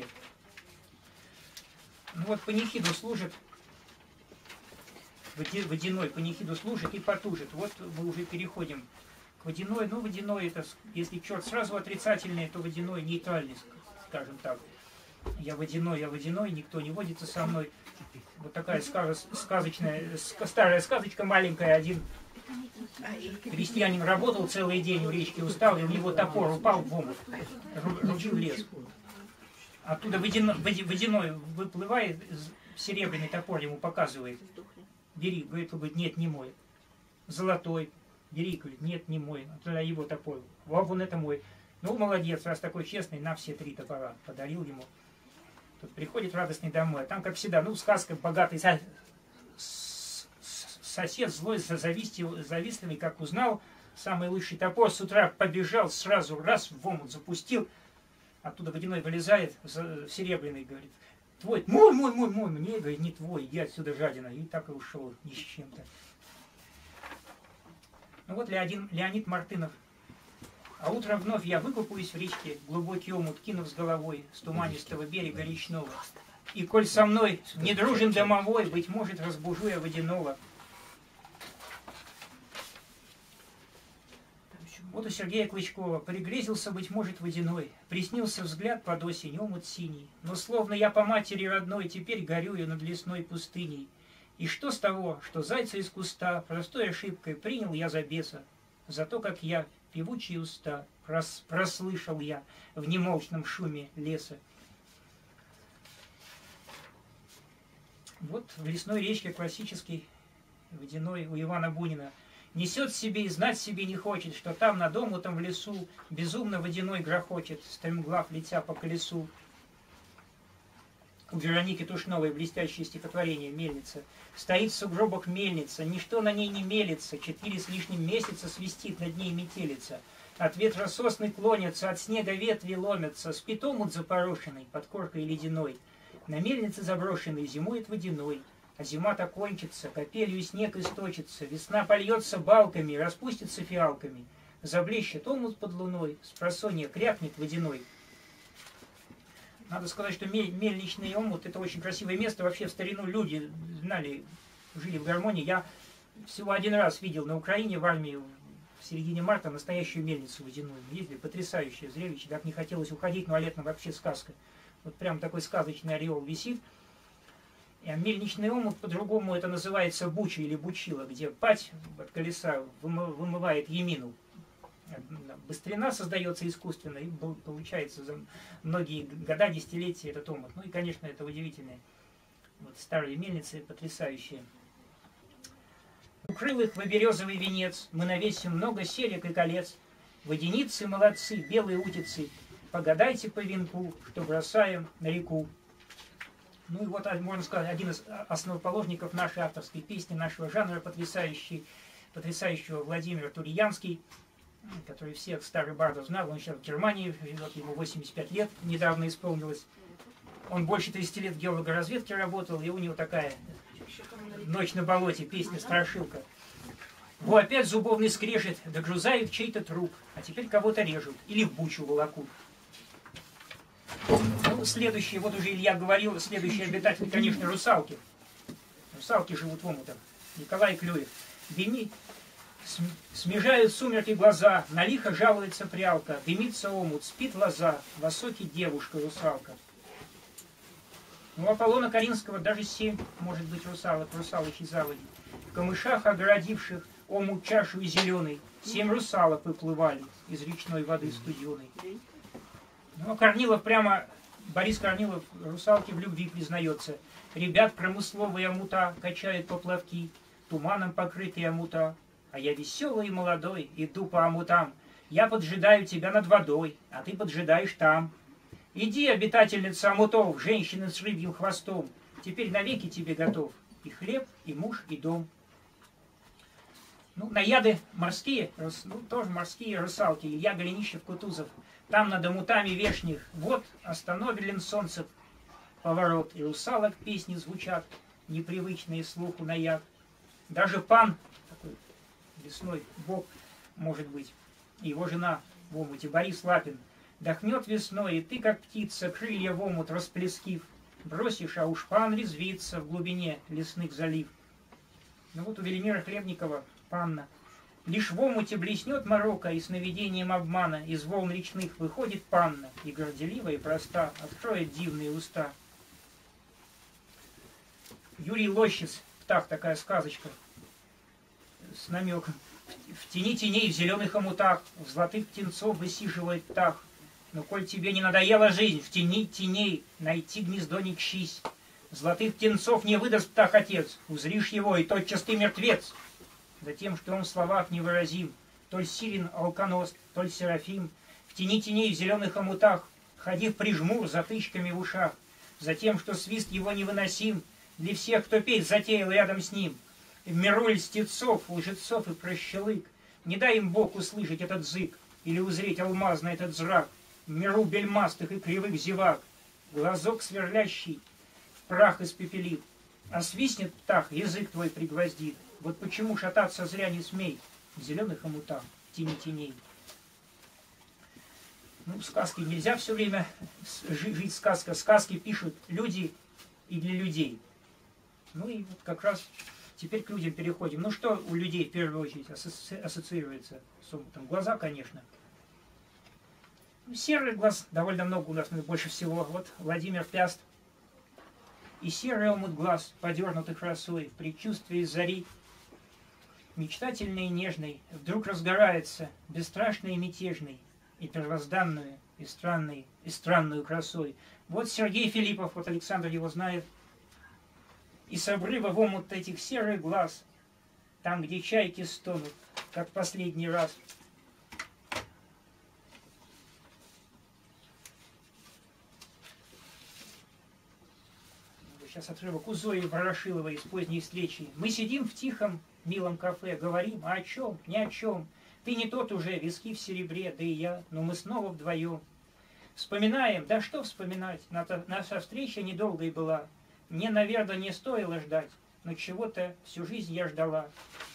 Ну вот панихиду служит, водяной панихиду служит и потужит. Вот мы уже переходим к водяной. Ну, водяной, это, если черт сразу отрицательный, то водяной нейтральный, скажем так. Я водяной, я водяной, никто не водится со мной. Вот такая сказочная, старая сказочка маленькая. Один крестьянин работал целый день у речки, устал, и у него топор упал в омут, рубил лес. Оттуда водяной, водяной выплывает, серебряный топор ему показывает. Бери, говорит, говорит, нет, не мой. Золотой, бери, говорит, нет, не мой. Оттуда его топор. Вон это мой. Ну, молодец, раз такой честный, на все три топора. Подарил ему. Тут приходит радостный домой. А там, как всегда, ну, сказка, богатый со... сосед, злой, завистливый, как узнал, самый лучший топор, с утра побежал, сразу раз в омут запустил. Оттуда водяной вылезает, серебряный, говорит, твой, мой, мой, мой, мой, мне, говорит, не твой, иди отсюда, жадина. И так и ушел ни с чем-то. Ну вот Леонид, Леонид Мартынов. А утром вновь я выкупаюсь в речке, глубокий омут кинув с головой с туманистого берега речного. И коль со мной не дружен домовой, быть может, разбужу я водяного. Вот у Сергея Клычкова. Пригрезился, быть может, водяной. Приснился взгляд под осень, омут синий. Но словно я по матери родной теперь горюю над лесной пустыней. И что с того, что зайца из куста простой ошибкой принял я за беса? Зато как я певучие уста прос, прослышал я в немолчном шуме леса. Вот в лесной речке классический водяной у Ивана Бунина. Несет себе и знать себе не хочет, что там над омутом в лесу безумно водяной грохочет, стремглав летя по колесу. У Вероники Тушновой блестящее стихотворение «Мельница». Стоит в сугробах мельница, ничто на ней не мелится, четыре с лишним месяца свистит над ней метелица. От ветра сосны клонятся, от снега ветви ломятся, спит омут запорошенный под коркой ледяной. На мельнице заброшенной зимует водяной, а зима-то кончится, капелью снег источится, весна польется балками, распустится фиалками. Заблещет омут под луной, спросонья крякнет водяной. Надо сказать, что мельничный омут – это очень красивое место. Вообще в старину люди знали, жили в гармонии. Я всего один раз видел на Украине в армии в середине марта настоящую мельницу водяную. Ездили, потрясающее зрелище. Так не хотелось уходить, ну а летом вообще сказка. Вот прям такой сказочный ореол висит. А мельничный омут по-другому это называется буча или бучила, где пать от колеса вымывает емину. Быстрина создается искусственно, и получается за многие года, десятилетия этот омут. Ну и, конечно, это удивительные вот старые мельницы, потрясающие. Укрыл их во березовый венец, мы навесим много селек и колец. Водяницы молодцы, белые утицы, погадайте по венку, что бросаем на реку. Ну и вот, можно сказать, один из основоположников нашей авторской песни, нашего жанра, потрясающий, потрясающего Владимир Турьянский, который всех старых бардов знал. Он сейчас в Германии живет, ему восемьдесят пять лет, недавно исполнилось. Он больше тридцати лет в геологоразведке работал, и у него такая «Ночь на болоте», песня «Страшилка». Во опять зубовный скрежет, догрузают чей-то труп, а теперь кого-то режут или в бучу волокут. Ну, следующий, вот уже Илья говорил, следующий обитатель, конечно, русалки. Русалки живут в омутах. Николай Клюев. Дыми, смежают сумерки глаза, на лихо жалуется прялка, дымится омут, спит лоза, в осоке девушка-русалка. Ну, Аполлона Каринского даже семь, может быть, русалок, русалочей заводи. В камышах, огородивших омут чашу и зеленый, семь русалок выплывали из речной воды студеной. Ну, а Корнилов прямо, Борис Корнилов, русалки в любви признается. Ребят промысловые омута качают поплавки, туманом покрытые омута. А я веселый и молодой, иду по омутам. Я поджидаю тебя над водой, а ты поджидаешь там. Иди, обитательница омутов, женщина с рыбьим хвостом. Теперь навеки тебе готов и хлеб, и муж, и дом. Ну, наяды морские, ну, тоже морские русалки. Илья Голенищев, Кутузов. Там над омутами вешних, вот остановлен солнце поворот, и русалок песни звучат, непривычные слуху наяд. Даже пан, такой весной бог, может быть, и его жена в омуте, Борис Лапин, дохнет весной, и ты, как птица, крылья в омут расплескив, бросишь, а уж пан резвится в глубине лесных залив. Ну вот у Велимира Хлебникова панна. Лишь в омуте блеснет морока, и сновидением обмана из волн речных выходит панна, и горделива и проста откроет дивные уста. Юрий Лощиц, птах, такая сказочка с намеком. В тени теней, в зеленых омутах, в золотых птенцов высиживает птах. Но коль тебе не надоела жизнь, в тени теней найти гнездо не кщись. Золотых птенцов не выдаст птах отец, узришь его, и тотчас ты мертвец. Затем, что он в словах невыразим, толь силен алконост, толь серафим, в тени теней, в зеленых омутах, ходи в прижмур затычками в ушах, затем, что свист его невыносим для всех, кто петь затеял рядом с ним. В миру льстецов, лжецов и прощелык, не дай им Бог услышать этот зык или узреть алмазный этот зрак. В миру бельмастых и кривых зевак, глазок сверлящий в прах испепелит, а свистнет птах, язык твой пригвоздит. Вот почему шататься зря не смей в зеленых омутах, тени теней. Ну, сказки нельзя все время жить сказка. Сказки пишут люди и для людей. Ну и вот как раз теперь к людям переходим. Ну что у людей в первую очередь асоци... ассоциируется с омутом? Глаза, конечно. Ну, серый глаз довольно много у нас, больше всего. Вот Владимир Пяст. И серый омут глаз, подернутых росой, в предчувствии зари, мечтательный и нежный, вдруг разгорается, бесстрашный и мятежный, и первозданную, и странной, и странную красой. Вот Сергей Филиппов, вот Александр его знает, и с обрыва в омут этих серых глаз, там, где чайки стонут, как в последний раз. Сейчас отрывок у Зои Ворошиловой из поздней встречи. Мы сидим в тихом, милом кафе, говорим, а о чем, ни о чем. Ты не тот уже, виски в серебре, да и я, но мы снова вдвоем. Вспоминаем, да что вспоминать, наша встреча недолгой была. Мне, наверное, не стоило ждать, но чего-то всю жизнь я ждала.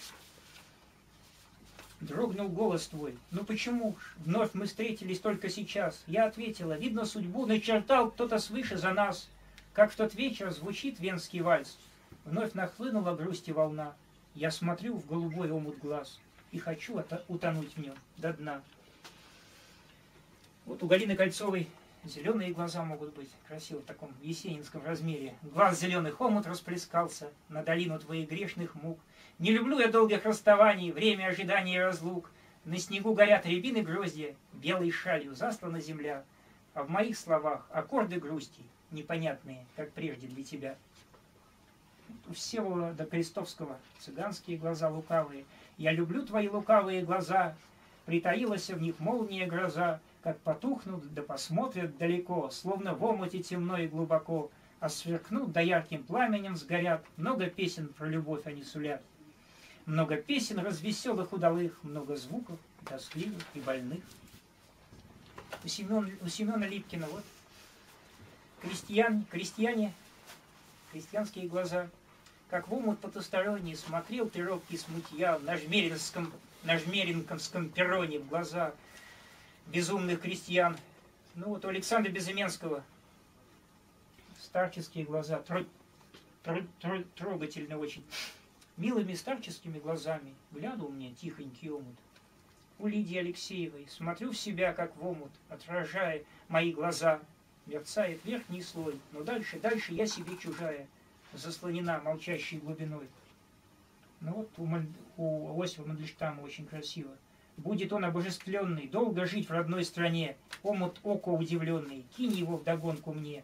Дрогнул голос твой. Ну почему ж вновь мы встретились только сейчас? Я ответила, видно, судьбу начертал кто-то свыше за нас. Как в тот вечер звучит венский вальс. Вновь нахлынула грусть и волна. Я смотрю в голубой омут глаз и хочу утонуть в нем до дна. Вот у Галины Кольцовой зеленые глаза могут быть, красиво в таком есенинском размере. Глаз зеленых омут расплескался на долину твоих грешных мук. Не люблю я долгих расставаний, время ожидания и разлук. На снегу горят рябины гроздья, белой шалью заслана земля. А в моих словах аккорды грусти, непонятные, как прежде для тебя. У Всеволода Крестовского цыганские глаза лукавые. Я люблю твои лукавые глаза, притаилась в них молния гроза, как потухнут да посмотрят далеко, словно в омуте темно и глубоко, а сверкнут да ярким пламенем сгорят. Много песен про любовь они сулят. Много песен развеселых удалых, много звуков тоскливых и больных. У Семена, у Семена Липкина вот крестьян, крестьяне, крестьянские глаза, как в омут потусторонний смотрел ты робкий смутья на жмеринском, на жмеринковском перроне в глаза безумных крестьян. Ну вот у Александра Безыменского старческие глаза, тро, тро, тро, трогательно очень. Милыми старческими глазами глянул мне тихонький омут. У Лидии Алексеевой смотрю в себя, как в омут, отражая мои глаза. Мерцает верхний слой, но дальше, дальше я себе чужая, заслонена молчащей глубиной. Ну вот у, Ман... у Осипа Мандельштама очень красиво. Будет он обожествленный, долго жить в родной стране, омут око удивленный, кинь его вдогонку мне.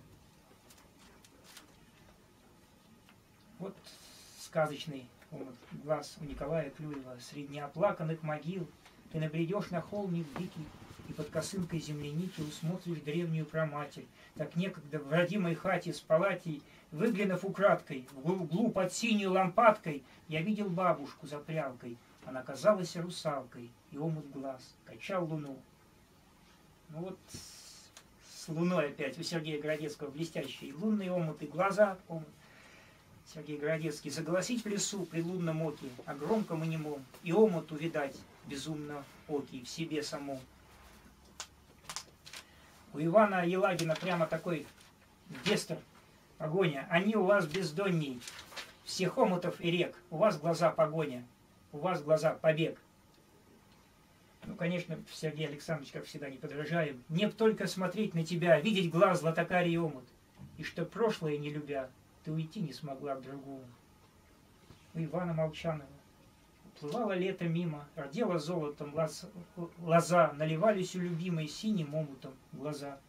Вот сказочный омут глаз у Николая Клюева. Среди неоплаканных могил ты набредешь на холмик дикий, и под косынкой земляники усмотришь древнюю праматерь. Так некогда в родимой хате с палатей, выглянув украдкой, в углу под синей лампадкой, я видел бабушку за прялкой. Она казалась русалкой, и омут глаз качал луну. Ну вот с луной опять у Сергея Городецкого блестящие лунные омуты, глаза омут. Сергей Городецкий. Заголосить в лесу при лунном оке, о громком и немом, и омут увидать безумно оки в себе самом. У Ивана Елагина прямо такой гестер, погоня. Они у вас бездонней всех омутов и рек. У вас глаза погоня, у вас глаза побег. Ну, конечно, Сергей Александрович, как всегда, не подражаем. Мне б только смотреть на тебя, видеть глаз златокарий омут. И что прошлое не любя, ты уйти не смогла к другому. У Ивана Молчанова. Плывало лето мимо, родила золотом лоза, лоза, наливались у любимой синим омутом глаза.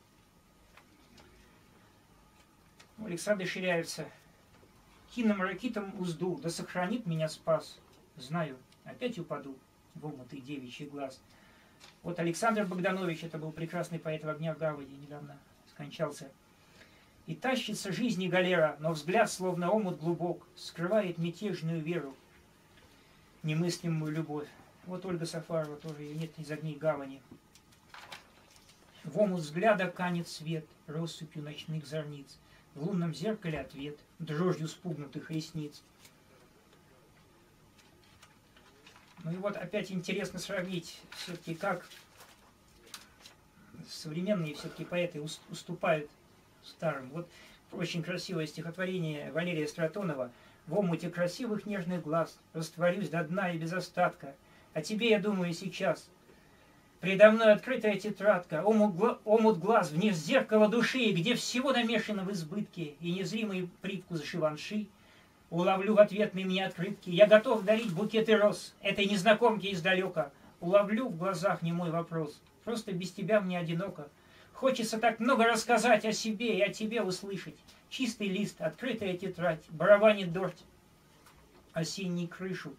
У Александра Ширяевца. Кином ракитом узду, да сохранит меня спас. Знаю, опять упаду в омутый девичий глаз. Вот Александр Богданович, это был прекрасный поэт в «Огне в гавани», недавно скончался. И тащится жизни галера, но взгляд, словно омут глубок, скрывает мятежную веру, немыслимую любовь. Вот Ольга Сафарова, тоже ее нет из «Огней гавани». В омут взгляда канет свет россыпью ночных зорниц, в лунном зеркале ответ дрожью спугнутых ресниц. Ну и вот опять интересно сравнить все-таки, как современные все-таки поэты уступают старым. Вот очень красивое стихотворение Валерия Стратонова. В омуте красивых нежных глаз растворюсь до дна и без остатка. О тебе я думаю сейчас. Предо мной открытая тетрадка, омут, гла омут глаз вниз зеркала души, где всего намешано в избытке, и незримый привкус шиванши. Уловлю в ответной мне открытки. Я готов дарить букеты роз этой незнакомке издалека. Уловлю в глазах немой вопрос. Просто без тебя мне одиноко. Хочется так много рассказать о себе и о тебе услышать. Чистый лист, открытая тетрадь, барабанит дождь, осенний крышу.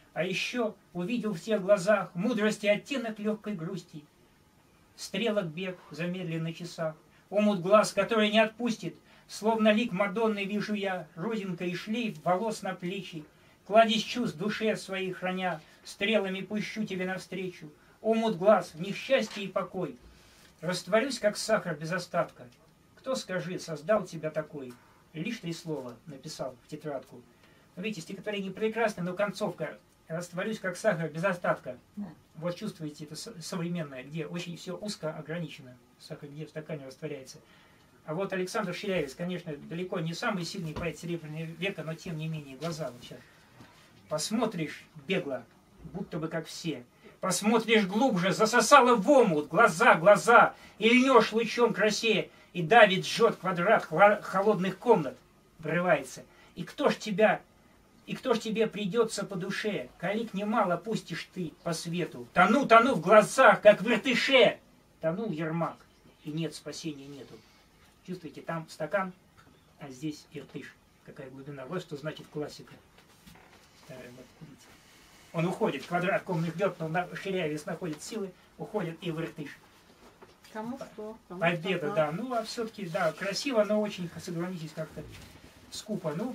А еще увидел в тех глазах мудрости оттенок легкой грусти. Стрелок бег замедлен на часах, омут глаз, который не отпустит, словно лик Мадонны вижу я, родинка и шлейф волос на плечи. Кладезь чувств душе своей храня, стрелами пущу тебе навстречу. Омут глаз, в них счастье и покой. Растворюсь, как сахар без остатка. Кто, скажи, создал тебя такой? Лишь три слова написал в тетрадку. Видите, стихотворение прекрасное, но концовка. Растворюсь, как сахар без остатка.
Да.
Вот чувствуете, это современное, где очень все узко ограничено. Сахар где в стакане растворяется. А вот Александр Ширяевец, конечно, далеко не самый сильный поэт Серебряного века, но тем не менее, глаза вот сейчас. Посмотришь бегло, будто бы как все. Посмотришь глубже, засосало в омут, глаза, глаза, и льнешь лучом красе, и давит, жжет квадрат холодных комнат, врывается. И кто ж тебя, и кто ж тебе придется по душе, калик немало пустишь ты по свету. Тону, тону в глазах, как в иртыше, тонул Ермак, и нет, спасения нету. Чувствуете, там стакан, а здесь иртыш. Какая глубина. Вот что значит классика. Старая, вот, видите. Он уходит, квадрат комнатных бед, но Ширяевец находит силы, уходит и в иртыш.
Кому что? Кому
Победа,
что,
да. Ну, а все-таки, да, красиво, но очень, согласитесь, как-то скупо. Ну,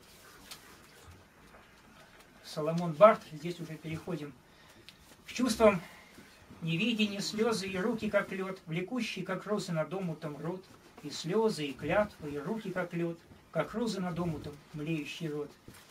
Соломон Барт, здесь уже переходим к чувствам. Невидение, слезы и руки, как лед, влекущие, как розы над омутом рот, и слезы, и клятвы, и руки, как лед, как розы над омутом, млеющий рот.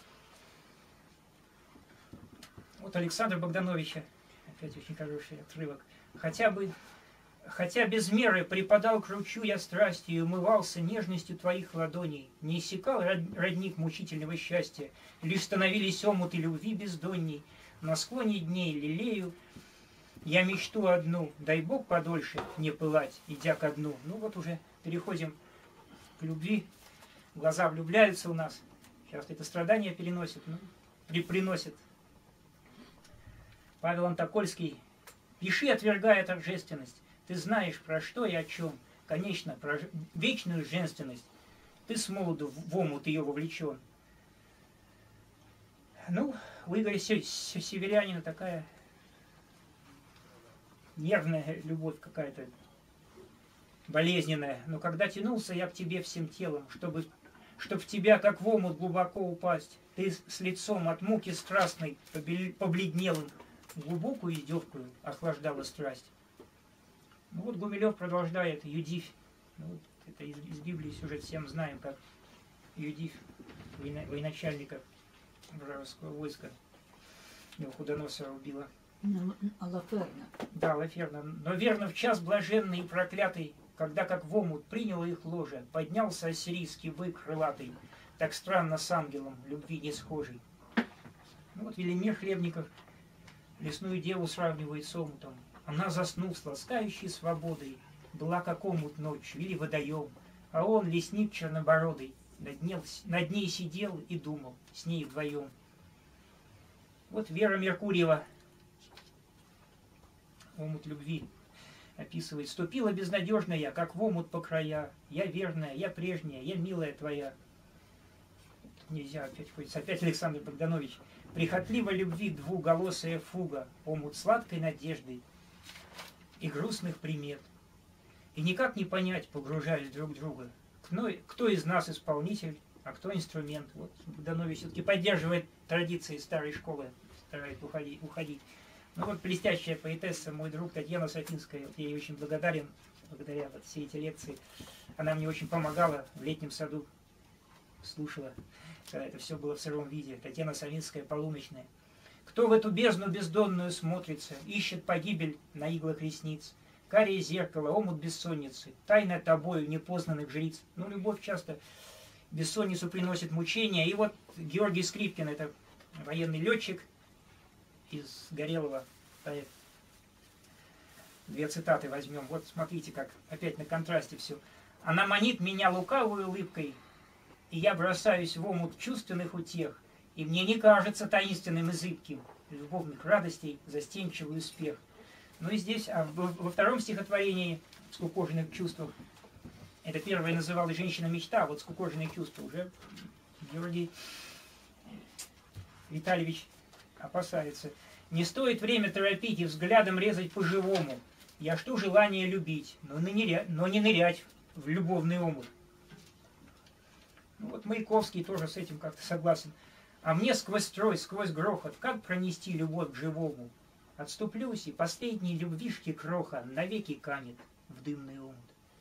Вот Александра Богдановича, опять очень хороший отрывок. Хотя бы, хотя без меры припадал к ручью я страстью и умывался нежностью твоих ладоней, не иссякал родник мучительного счастья, лишь становились омуты любви бездонней. На склоне дней лелею я мечту одну, дай Бог подольше не пылать, идя ко дну. Ну вот уже переходим к любви. Глаза влюбляются у нас. Сейчас это страдания переносит, ну, при, приносит. Павел Антокольский. Пиши, отвергая торжественность. Ты знаешь, про что и о чем. Конечно, про вечную женственность. Ты с молоду в омут ее вовлечен. Ну, у Игоря Северянина такая нервная любовь какая-то, болезненная. Но когда тянулся я к тебе всем телом, чтобы, чтобы в тебя, как в омут, глубоко упасть, ты с лицом от муки страстной, побледнелым, глубокую издевкую охлаждала страсть. Ну вот Гумилев продолжает Юдифь. Ну, вот это из, из Библии сюжет всем знаем, как Юдифь, военно, военачальника вражеского войска, Навуходоносора убила.
Лаферна.
Да, Лаферна. Но верно в час блаженный и проклятый, когда как в омут принял их ложе, поднялся ассирийский бык крылатый, так странно с ангелом, любви не схожий. Ну вот Велимир Хлебников лесную деву сравнивает с омутом. Она заснул с ласкающей свободой, была как омут ночью или водоем, а он, лесник чернобородый, над, дне, над ней сидел и думал, с ней вдвоем. Вот Вера Меркурьева омут любви описывает. Ступила безнадежная, как в омут по края. Я верная, я прежняя, я милая твоя. Нельзя, опять ходится. Опять Александр Богданович. Прихотлива любви двуголосая фуга, омут сладкой надежды и грустных примет. И никак не понять, погружаясь друг в друга, кто, кто из нас исполнитель, а кто инструмент. Вот Богданович все-таки поддерживает традиции старой школы, старается уходить. уходить. Ну вот блестящая поэтесса, мой друг Татьяна Сафинская, я ей очень благодарен, благодаря вот все эти лекции. Она мне очень помогала в летнем саду, слушала, когда это все было в сыром виде. Татьяна Савинская, полуночная. Кто в эту бездну бездонную смотрится, ищет погибель на иглах ресниц, карие зеркало, омут бессонницы, тайна тобою непознанных жриц. Ну, любовь часто бессонницу приносит мучения. И вот Георгий Скрипкин, это военный летчик из Горелого, поэт. Две цитаты возьмем. Вот смотрите, как опять на контрасте все. Она манит меня лукавой улыбкой, и я бросаюсь в омут чувственных утех, и мне не кажется таинственным и зыбким любовных радостей застенчивый успех. Ну и здесь, а во втором стихотворении «Скукоженных чувствах», это первое называлось «Женщина мечта», а вот «Скукоженные чувства» уже Георгий Витальевич опасается. Не стоит время торопить и взглядом резать по-живому. Я что желание любить, но не нырять, но не нырять в любовный омут. Ну, вот Маяковский тоже с этим как-то согласен. А мне сквозь строй, сквозь грохот, как пронести любовь к живому? Отступлюсь, и последней любвишки кроха навеки канет в дымный омут.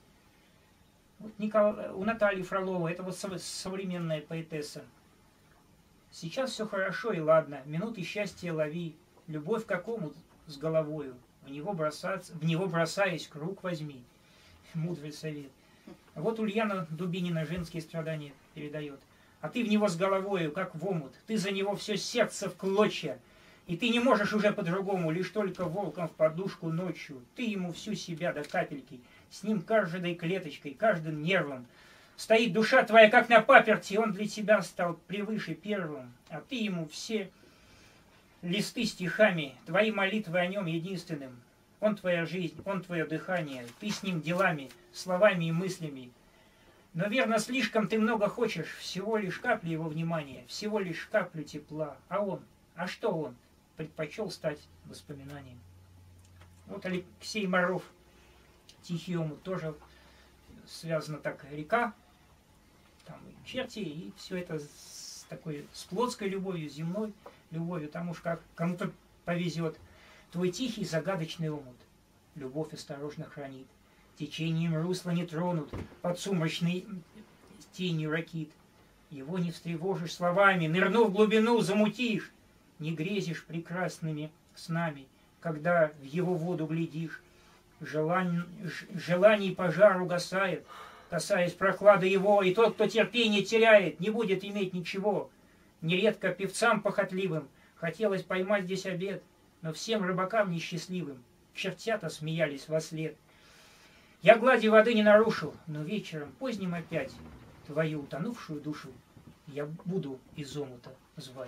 Вот Никол... у Натальи Фроловой, это вот современная поэтесса. Сейчас все хорошо и ладно, минуты счастья лови, любовь как омут с головою, в него, бросаться, в него бросаясь, круг возьми. Мудрый совет. А вот Ульяна Дубинина женские страдания передает. А ты в него с головою, как в омут, ты за него все сердце в клочья, и ты не можешь уже по-другому, лишь только волком в подушку ночью. Ты ему всю себя до капельки, с ним каждой клеточкой, каждым нервом. Стоит душа твоя, как на паперти, он для тебя стал превыше первым, а ты ему все листы стихами, твои молитвы о нем единственным. Он твоя жизнь, он твое дыхание, ты с ним делами, словами и мыслями. Но верно, слишком ты много хочешь, всего лишь капли его внимания, всего лишь каплю тепла. А он, а что он? Предпочел стать воспоминанием. Вот Алексей Моров, Тихий омут, тоже связана так река, там и черти, и все это с такой с плотской любовью, земной любовью, потому что как кому-то повезет. Твой тихий загадочный омут любовь осторожно хранит, течением русла не тронут, под сумрачной тенью ракит. Его не встревожишь словами, нырнув в глубину, замутишь, не грезишь прекрасными снами, когда в его воду глядишь. Желань, желаний пожар угасает, касаясь прохлады его, и тот, кто терпение теряет, не будет иметь ничего. Нередко певцам похотливым хотелось поймать здесь обед, но всем рыбакам несчастливым чертята смеялись вослед. Я глади воды не нарушу, но вечером поздним опять твою утонувшую душу я буду из омута звать.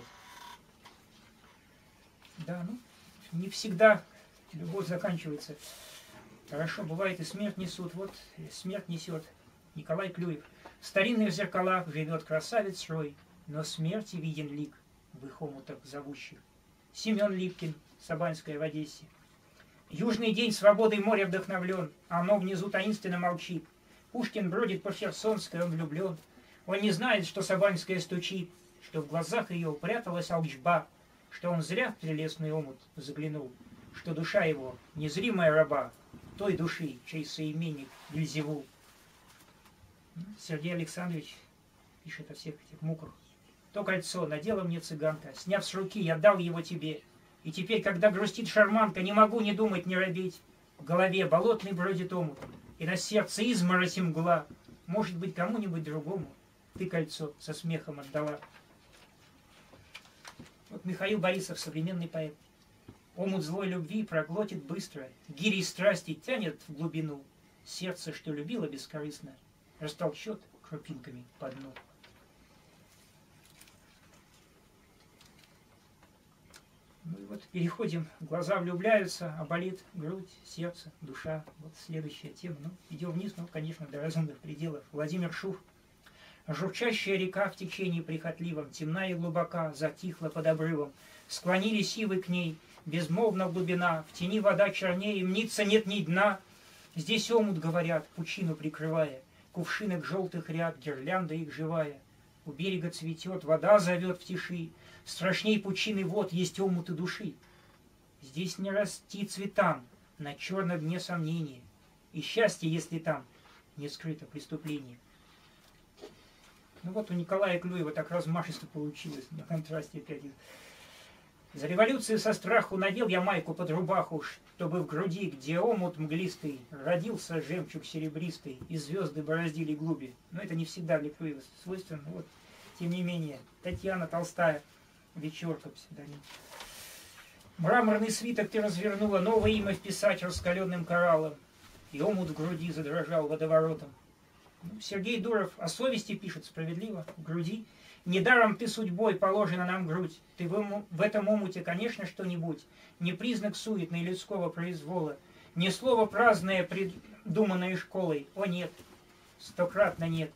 Да, ну, не всегда любовь заканчивается. Хорошо, бывает и смерть несут. Вот смерть несет Николай Клюев. В старинных зеркалах живет красавец рой, но смерти виден лик в их омутах зовущих. Семен Липкин, Сабанская в Одессе. Южный день свободой моря вдохновлен, а оно внизу таинственно молчит. Пушкин бродит по Херсонской, он влюблен. Он не знает, что Сабанская стучит, что в глазах ее упряталась алчба, что он зря в прелестный омут заглянул, что душа его незримая раба той души, чей соименник Вельзевул. Сергей Александрович пишет о всех этих муках. То кольцо надела мне цыганка, сняв с руки, я дал его тебе. И теперь, когда грустит шарманка, не могу не думать, не робеть. В голове болотный бродит омут, и на сердце изморозь и мгла. Может быть, кому-нибудь другому ты кольцо со смехом отдала. Вот Михаил Борисов, современный поэт. Омут злой любви проглотит быстро, гири страсти тянет в глубину. Сердце, что любило бескорыстно, растолчет крупинками по дну. Ну и вот переходим, глаза влюбляются, а болит грудь, сердце, душа. Вот следующая тема. Ну, идем вниз, ну, конечно, до разумных пределов. Владимир Шуф. Журчащая река в течении прихотливом, темна и глубока, затихла под обрывом. Склонились ивы к ней, безмолвна глубина, в тени вода чернее, мнится нет ни дна. Здесь омут, говорят, пучину прикрывая, кувшинок желтых ряд, гирлянда их живая. У берега цветет, вода зовет в тиши, страшней пучины вод есть омуты души. Здесь не расти цветам на черном дне сомнения, и счастье, если там не скрыто преступление. Ну вот у Николая Клюева так размашисто получилось, на контрасте опять. За революцию со страху надел я майку под рубаху, чтобы в груди, где омут мглистый, родился жемчуг серебристый, и звезды бороздили глуби. Но это не всегда для Клюева свойственно. Вот, тем не менее, Татьяна Толстая, «Вечерка», псевдоним. Мраморный свиток ты развернула, новое имя вписать раскаленным кораллом, и омут в груди задрожал водоворотом. Ну, Сергей Дуров о совести пишет справедливо, в груди. Недаром ты судьбой положена нам грудь. Ты в, в этом омуте, конечно, что-нибудь. Не признак суетной людского произвола, не слово праздное, придуманное школой. О нет, стократно нет.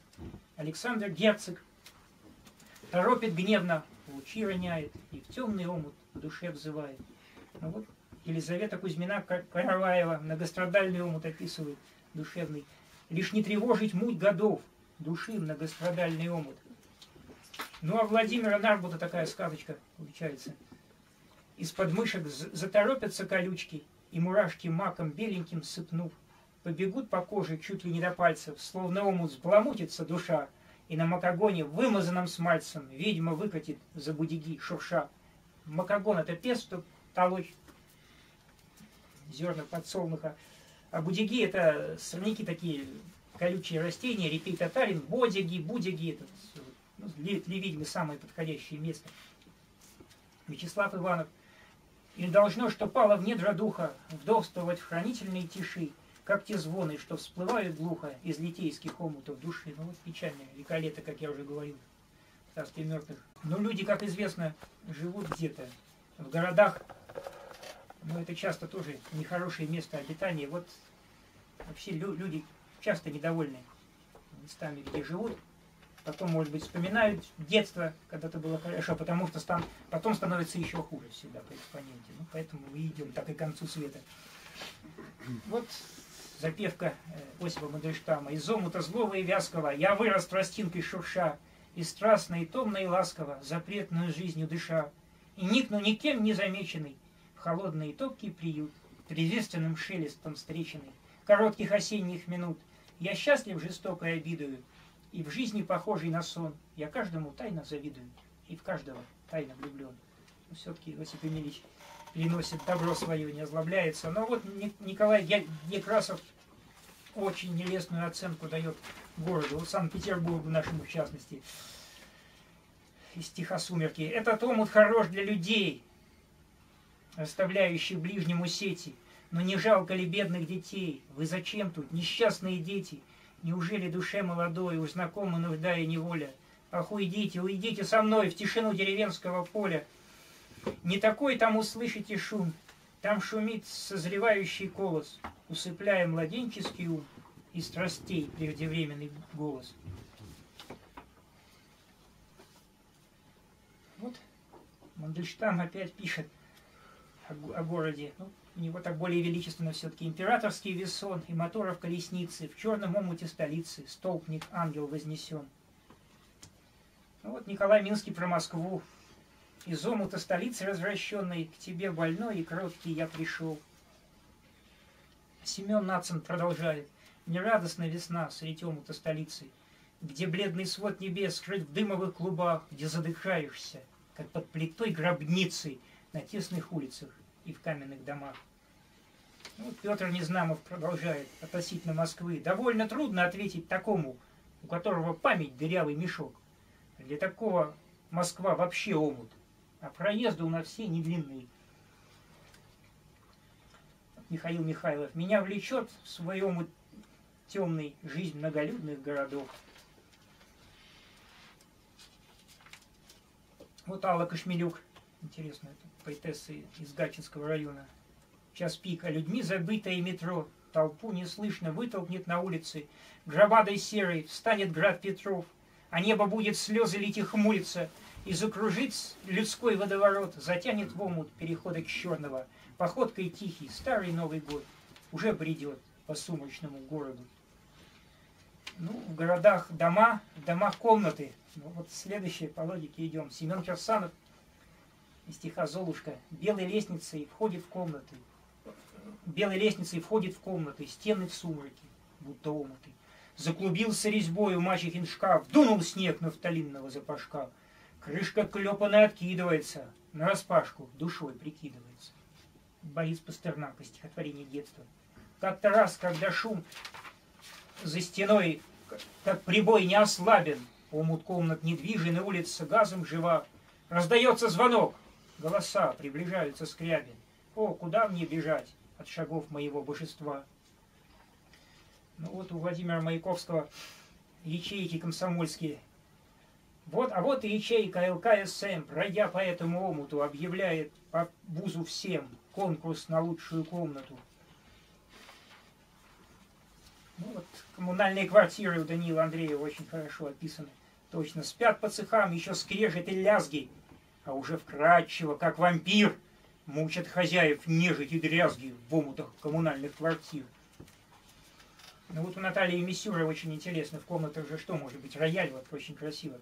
Александр Герцог торопит гневно, лучи роняет, и в темный омут к душе взывает. Ну вот Елизавета Кузьмина Караваева многострадальный омут описывает, душевный. Лишь не тревожить муть годов, души многострадальный омут. Ну а Владимира Нарбута такая сказочка получается. Из подмышек заторопятся колючки, и мурашки маком беленьким сыпнув, побегут по коже чуть ли не до пальцев, словно омут сбаламутится душа, и на макагоне, вымазанном смальцем, ведьма выкатит за будиги шурша. Макагон — это пес, чтобы толочь зерна подсолнуха. А будиги — это сорняки такие, колючие растения, репей татарин, бодяги, будяги. Это, ну, для, для ведьмы самое подходящее место. Вячеслав Иванов. И должно, что пало в недра духа, вдовствовать в хранительной тиши, как те звоны, что всплывают глухо из литейских омутов души. Ну вот печальное Риколета, как я уже говорил, в царстве мертвых. Но люди, как известно, живут где-то в городах. Но это часто тоже нехорошее место обитания. Вот вообще лю люди часто недовольны местами, где живут. Потом, может быть, вспоминают детство, когда-то было хорошо, потому что стан потом становится еще хуже всегда по экспоненте. Ну, поэтому мы идем так и к концу света. Вот запевка Осипа Мандельштама. Из омута злого и вязкого я вырос тростинкой шурша, и страстно, и томно, и ласково, запретную жизнью дыша, и никну никем не замеченный в холодный и топкий приют, приветственным шелестом встреченный, коротких осенних минут. Я счастлив жестокой обидою, и в жизни похожий на сон. Я каждому тайно завидую, и в каждого тайно влюблен. Но все-таки Иосиф Емельевич приносит добро свое, не озлобляется. Но вот Николай Некрасов очень нелестную оценку дает городу, Санкт-Петербургу нашему в частности, из стиха «Сумерки». Этот омут хорош для людей, расставляющих ближнему сети. Но не жалко ли бедных детей? Вы зачем тут, несчастные дети? Неужели душе молодой уж знакома нужда и неволя? Ах, уйдите, уйдите со мной в тишину деревенского поля. Не такой там услышите шум, там шумит созревающий колос, усыпляя младенческий ум и страстей преждевременный голос. Вот Мандельштам опять пишет о, о городе. Ну, у него так более величественно все-таки. Императорский весон и моторов колесницы, в черном омуте столицы, столпник ангел вознесен. Ну вот Николай Минский про Москву. Из омута столицы развращенной, к тебе больной и кроткий я пришел. Семен Нацин продолжает. Нерадостная весна средь омута столицы, где бледный свод небес скрыт в дымовых клубах, где задыхаешься, как под плитой гробницы на тесных улицах и в каменных домах. Ну, Петр Незнамов продолжает относительно Москвы. Довольно трудно ответить такому, у которого память дырявый мешок. Для такого Москва вообще омут, а проезды у нас все не длинные. Михаил Михайлов. Меня влечет в свой омут темный жизнь многолюдных городов. Вот Алла Кошмелюк, интересно, это поэтесса из Гатчинского района. Час пик, а людьми забытое метро, толпу неслышно вытолкнет на улице, громадой серой встанет град Петров, а небо будет слезы лить и хмуриться, и закружит людской водоворот, затянет в омут перехода к черного, походкой тихий, старый Новый год уже бредет по сумрачному городу. Ну, в городах дома, в домах комнаты. Ну, вот следующее по логике идем. Семен Кирсанов из стиха «Золушка». Белой лестницей входит в комнаты. Белой лестницей входит в комнаты, стены в сумраке, будто омуты. Заклубился резьбою мачехин шкаф, дунул снег нафталинного запашка. Крышка клепаная откидывается, нараспашку душой прикидывается. Борис Пастернак из стихотворения детства. Как-то раз, когда шум за стеной, как прибой не ослабен, омут комнат недвижен, и улица газом жива, раздается звонок, голоса приближаются скрябин. О, куда мне бежать от шагов моего божества? Ну вот у Владимира Маяковского ячейки комсомольские. Вот, а вот и ячейка ЛКСМ, пройдя по этому омуту, объявляет по бузу всем конкурс на лучшую комнату. Ну вот коммунальные квартиры у Даниила Андреева очень хорошо описаны. Точно, спят по цехам, еще скрежет и лязги. а уже вкрадчиво, как вампир, мучат хозяев нежить и дрязги в омутах коммунальных квартир. Ну вот у Натальи Мисюра очень интересно, в комнатах же что может быть? Рояль, вот очень красиво.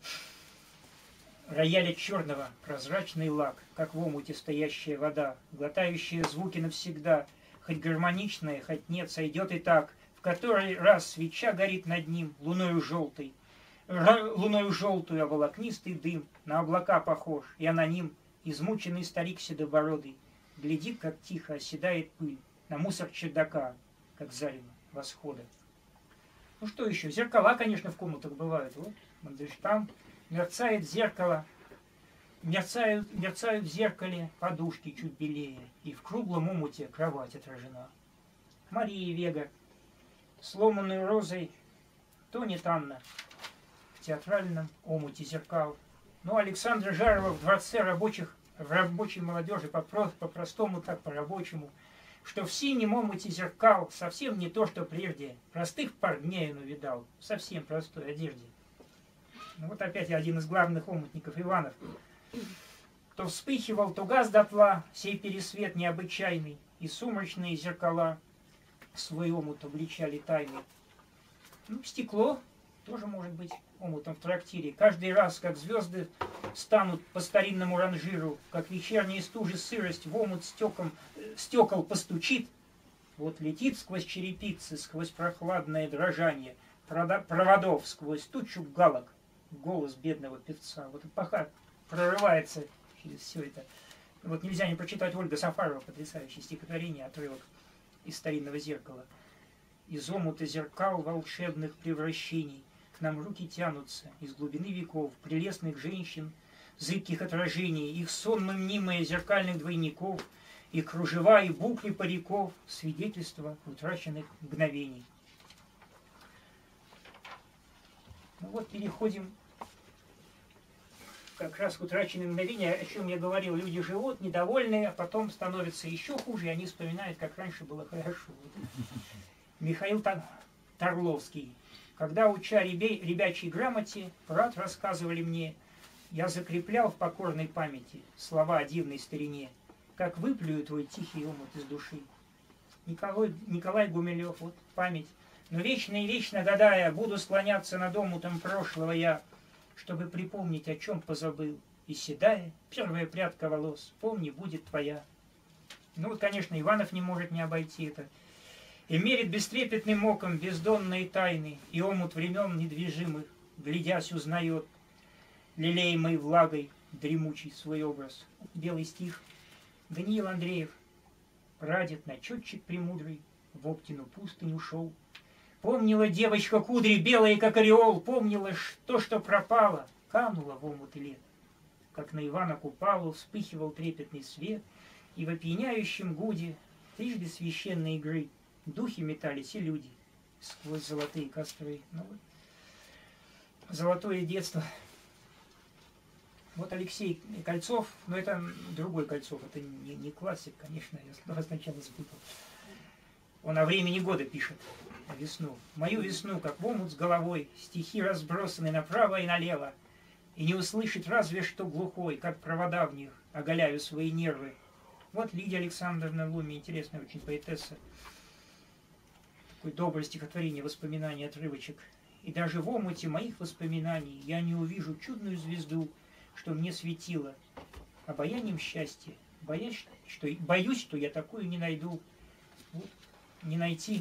Рояль от черного, прозрачный лак, как в омуте стоящая вода, глотающая звуки навсегда, хоть гармоничная, хоть нет, сойдет и так, в который раз свеча горит над ним луною желтой, луною желтую, а волокнистый дым на облака похож, и аноним, измученный старик седобородый, глядит, как тихо оседает пыль на мусор чердака, как зарево восхода. Ну что еще? Зеркала, конечно, в комнатах бывают. Вот, Мандельштам. Мерцает зеркало, мерцают, мерцают в зеркале подушки чуть белее, и в круглом омуте кровать отражена. Мария Вега, сломанную розой, тонет Анна в театральном омуте зеркал. Но Александра Жарова в дворце рабочих, в рабочей молодежи, по-простому, так по-рабочему, что в синем омуте зеркал совсем не то, что прежде. Простых парней он увидал, в совсем простой одежде. Ну, вот опять один из главных омутников Иванов. То вспыхивал, то газ дотла, сей пересвет необычайный, и сумрачные зеркала свой омут обличали тайны. Ну, стекло тоже может быть омутом в трактире. Каждый раз, как звезды станут по старинному ранжиру, как вечерние стужи сырость в омут стеком, стекол постучит, вот летит сквозь черепицы, сквозь прохладное дрожание проводов, сквозь тучу галок голос бедного певца. Вот эпоха прорывается через все это. Вот нельзя не прочитать Ольга Сафарова, потрясающее стихотворение, отрывок из старинного зеркала. Из омута зеркал волшебных превращений к нам руки тянутся из глубины веков, прелестных женщин, зыбких отражений, их сонмы мнимые зеркальных двойников, и кружева, и букли париков, свидетельства утраченных мгновений. Ну вот переходим как раз к утраченным мгновениям, о чем я говорил. Люди живут недовольные, а потом становятся еще хуже, и они вспоминают, как раньше было хорошо. Михаил Тарловский. Когда, уча ребячей грамоте, брат рассказывали мне, я закреплял в покорной памяти слова о дивной старине, как выплюю твой тихий омут из души. Николай, Николай Гумилев, вот память. Но вечно и вечно гадая, буду склоняться над омутом прошлого я, чтобы припомнить, о чем позабыл. И седая, первая прядка волос, помни, будет твоя. Ну вот, конечно, Иванов не может не обойти это. И мерит бестрепетным оком бездонные тайны, и омут времен недвижимых, глядясь, узнает, лелеемый влагой, дремучий свой образ. Белый стих. Даниил Андреев, прадед, начетчик премудрый, в Оптину пустынь ушел. Помнила девочка кудри, белые, как ореол, помнила, что, что пропало, канула в омут лет. Как на Ивана Купалу вспыхивал трепетный свет, и в опьяняющем гуде трижды священной игры духи метались и люди сквозь золотые костры. Ну, вот. Золотое детство. Вот Алексей Кольцов, но это другой Кольцов, это не, не классик, конечно, я сначала спутал. Он о времени года пишет, о весну. Мою весну, как в омут с головой, стихи разбросаны направо и налево, и не услышит разве что глухой, как провода в них, оголяю свои нервы. Вот Лидия Александровна Луми, интересная очень поэтесса. Такое доброе стихотворение, воспоминание, отрывочек. И даже в омуте моих воспоминаний я не увижу чудную звезду, что мне светило обаянием счастья. Боюсь, что, боюсь, что я такую не найду. Вот, не найти.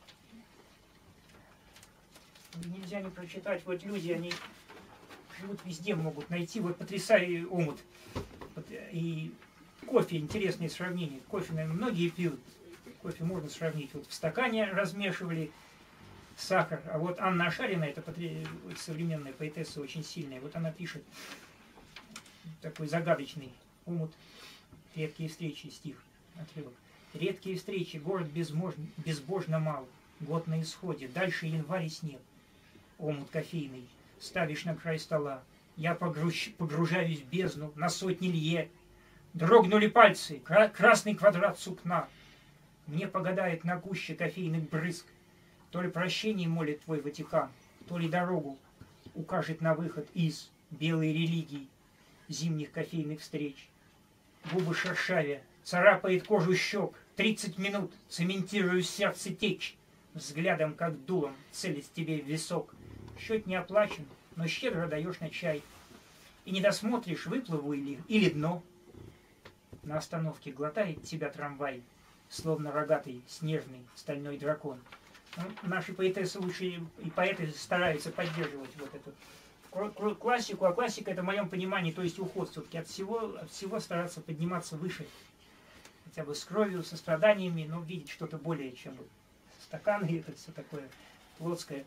Нельзя не прочитать. Вот люди, они живут везде, могут найти. Вот потрясающий омут. Вот, и кофе, интересное сравнение. Кофе, наверное, многие пьют. Кофе можно сравнить. Вот в стакане размешивали сахар. А вот Анна Ашарина, это современная поэтесса, очень сильная. Вот она пишет такой загадочный омут. Редкие встречи, стих, отрывок. Редкие встречи, город безможно, безбожно мал. Год на исходе, дальше январь и снег. Омут кофейный, ставишь на край стола. Я погруж... погружаюсь в бездну на сотни лье. Дрогнули пальцы, кра... красный квадрат сукна. Мне погадает на гуще кофейных брызг. То ли прощение молит твой Ватикан, то ли дорогу укажет на выход из белой религии. зимних кофейных встреч. Губы шершавя, царапает кожу щек, тридцать минут цементирую сердце течь, взглядом как дулом целясь тебе в висок. Счет не оплачен, но щедро даешь на чай. И не досмотришь, выплыву или, или дно. На остановке глотает тебя трамвай, словно рогатый снежный стальной дракон. Ну, наши поэтессы лучше и поэты стараются поддерживать вот эту классику, а классика это в моем понимании, то есть уход все-таки от всего, от всего стараться подниматься выше. Хотя бы с кровью, со страданиями, но видеть что-то более, чем стаканы, это все такое плотское.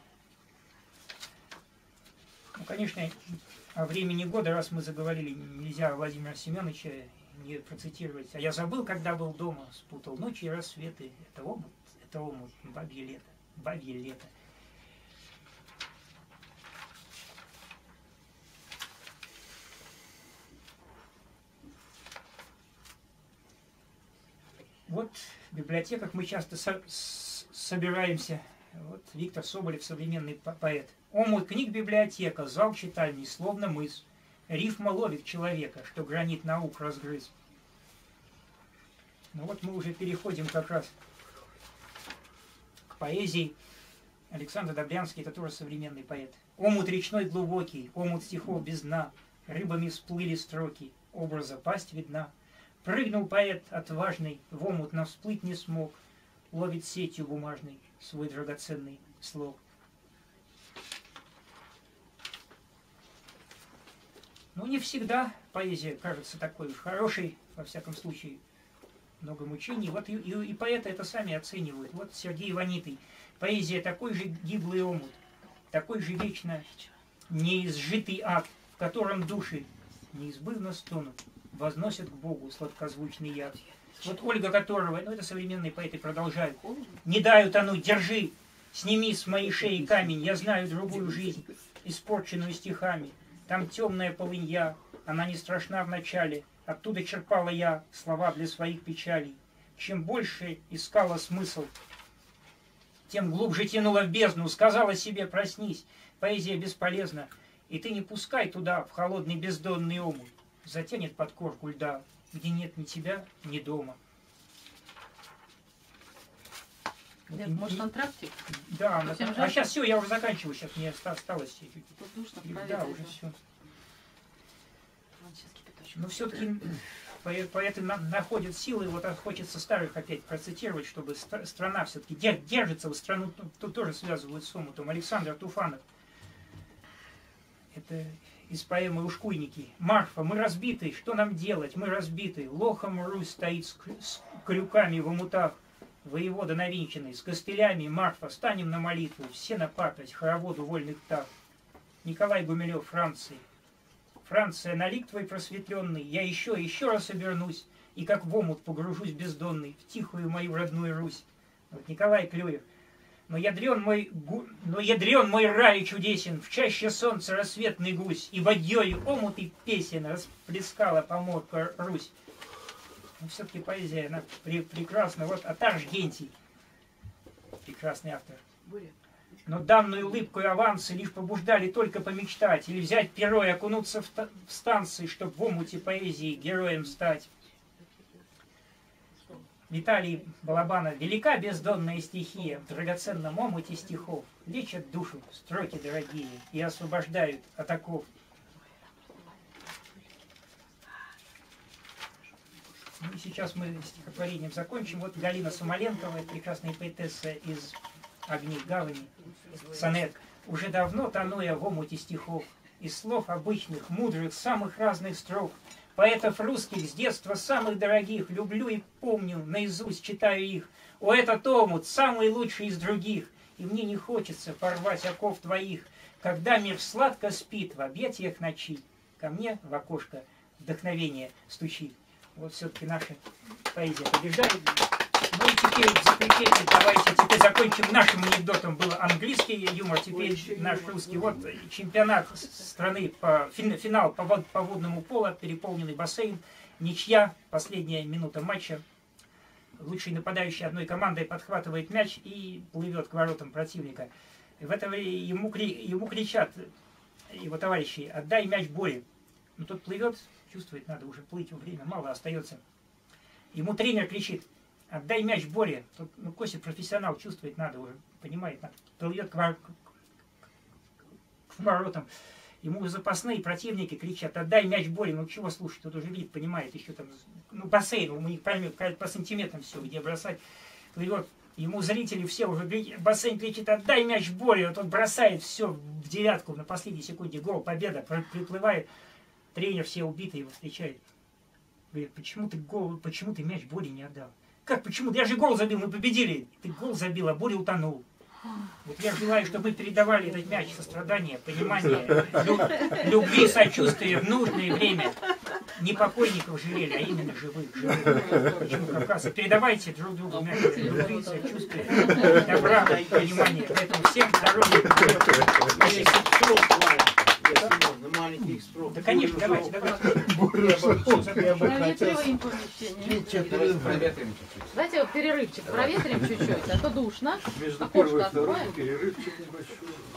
Ну, конечно, о времени года, раз мы заговорили, нельзя Владимира Семеновича не процитировать. А я забыл, когда был дома, спутал ночи и рассветы. Это омут, это омут, бабье лето, бабье лето. Вот в библиотеках мы часто со собираемся. Вот Виктор Соболев, современный по поэт. Омут книг библиотека, зал читальный, словно мыс. Рифма ловит человека, что гранит наук разгрыз. Ну вот мы уже переходим как раз к поэзии. Александр Добрянский, это тоже современный поэт. Омут речной глубокий, омут стихов без дна, рыбами всплыли строки, образа пасть видна. Прыгнул поэт отважный, в омут, но всплыть не смог, ловит сетью бумажной свой драгоценный слог. Ну, не всегда поэзия кажется такой уж хорошей, во всяком случае, много мучений. Вот и, и, и поэты это сами оценивают. Вот Сергей Иванитый. Поэзия такой же гиблый омут, такой же вечно неизжитый ад, в котором души неизбывно стонут, возносят к Богу сладкозвучный яд. Вот Ольга Которова, ну это современные поэты продолжают. Не дай утонуть, держи, сними с моей шеи камень, я знаю другую жизнь, испорченную стихами. Там темная полынья, она не страшна вначале, оттуда черпала я слова для своих печалей. Чем больше искала смысл, тем глубже тянула в бездну, сказала себе: проснись, поэзия бесполезна, и ты не пускай туда, в холодный бездонный омут, затянет под корку льда, где нет ни тебя, ни дома.
Нет, может, Антарктик?
Да, на... а сейчас все, я уже заканчиваю, сейчас мне осталось чуть-чуть. Да, уже все. Но все-таки поэты находят силы, вот хочется старых опять процитировать, чтобы страна все-таки держится, в страну тут тоже связывают с омутом. Александр Туфанов. Это из поэмы «Ушкуйники». Марфа, мы разбиты, что нам делать? Мы разбиты. Лохом Русь стоит с крюками в омутах. Воевода навинченный, с костылями. Марфа, станем на молитву, все на папять, хороводу вольных птах. Николай Гумилев, Франции. Франция, на лик твой просветленный, я еще, еще раз обернусь, и как в омут погружусь бездонный, в тихую мою родную Русь. Вот Николай Клюев. Но ядрен мой, гу... но ядрен мой рай чудесен, в чаще солнца рассветный гусь, и водьёй омут и песен расплескала поморка Русь. Но все-таки поэзия, она пре прекрасна. Вот Атарж Гентий, прекрасный автор. Но данную улыбку и авансы лишь побуждали только помечтать, или взять перо и окунуться в, в станции, чтоб в омуте поэзии героем стать. Виталий Балабанов. Велика бездонная стихия, в драгоценном омуте стихов лечат душу строки дорогие и освобождают от оков. Ну и сейчас мы стихотворением закончим. Вот Галина Самоленкова, прекрасная поэтесса из «Огней гавани», сонет. Уже давно тонуя в омуте стихов, из слов обычных, мудрых, самых разных строк, поэтов русских с детства самых дорогих, люблю и помню, наизусть читаю их. О, этот омут, самый лучший из других, и мне не хочется порвать оков твоих, когда мир сладко спит в объятиях ночи, ко мне в окошко вдохновение стучит. Вот все-таки наша поэзия побеждает. Ну и теперь, теперь давайте теперь закончим нашим анекдотом. Был английский юмор, теперь наш русский. Вот чемпионат страны, по, финал по, по водному полу, переполненный бассейн, ничья, последняя минута матча. Лучший нападающий одной командой подхватывает мяч и плывет к воротам противника. И в это время ему, ему кричат его товарищи: отдай мяч Боре. Ну, тот плывет, чувствует, надо уже плыть, время мало остается. Ему тренер кричит: отдай мяч Боре. Тут, ну, Костя профессионал, чувствует, надо уже, понимает, надо. Плывет к, вор... к воротам. Ему запасные противники кричат: отдай мяч Боре. Ну, чего слушать, тут уже видит, понимает, еще там, ну, бассейн, у них по сантиметрам все, где бросать. Плывет. Ему зрители все уже, бассейн кричит: отдай мяч Боре. Вот он бросает все в девятку на последней секунде. Гол, победа, приплывает. Тренер все убитый его встречает. Говорит: почему ты гол, почему ты мяч Боре не отдал? Как, почему? Я же гол забил, мы победили. Ты гол забил, а Боря утонул. Вот я желаю, чтобы мы передавали этот мяч сострадания, понимания, люб, любви, сочувствия в нужное время. Не покойников жалели, а именно живых. живых. Почему Кавказа? Передавайте друг другу мяч любви, сочувствия, добра, понимания. Поэтому всем здоровья. Да, конечно, давайте, давайте.
Проветриваем помещение.
Проветрим чуть-чуть.
Давайте перерывчик проветрим чуть-чуть, а то душно.
Между
Окошко
первой и второй
откроем.
перерывчик небольшой.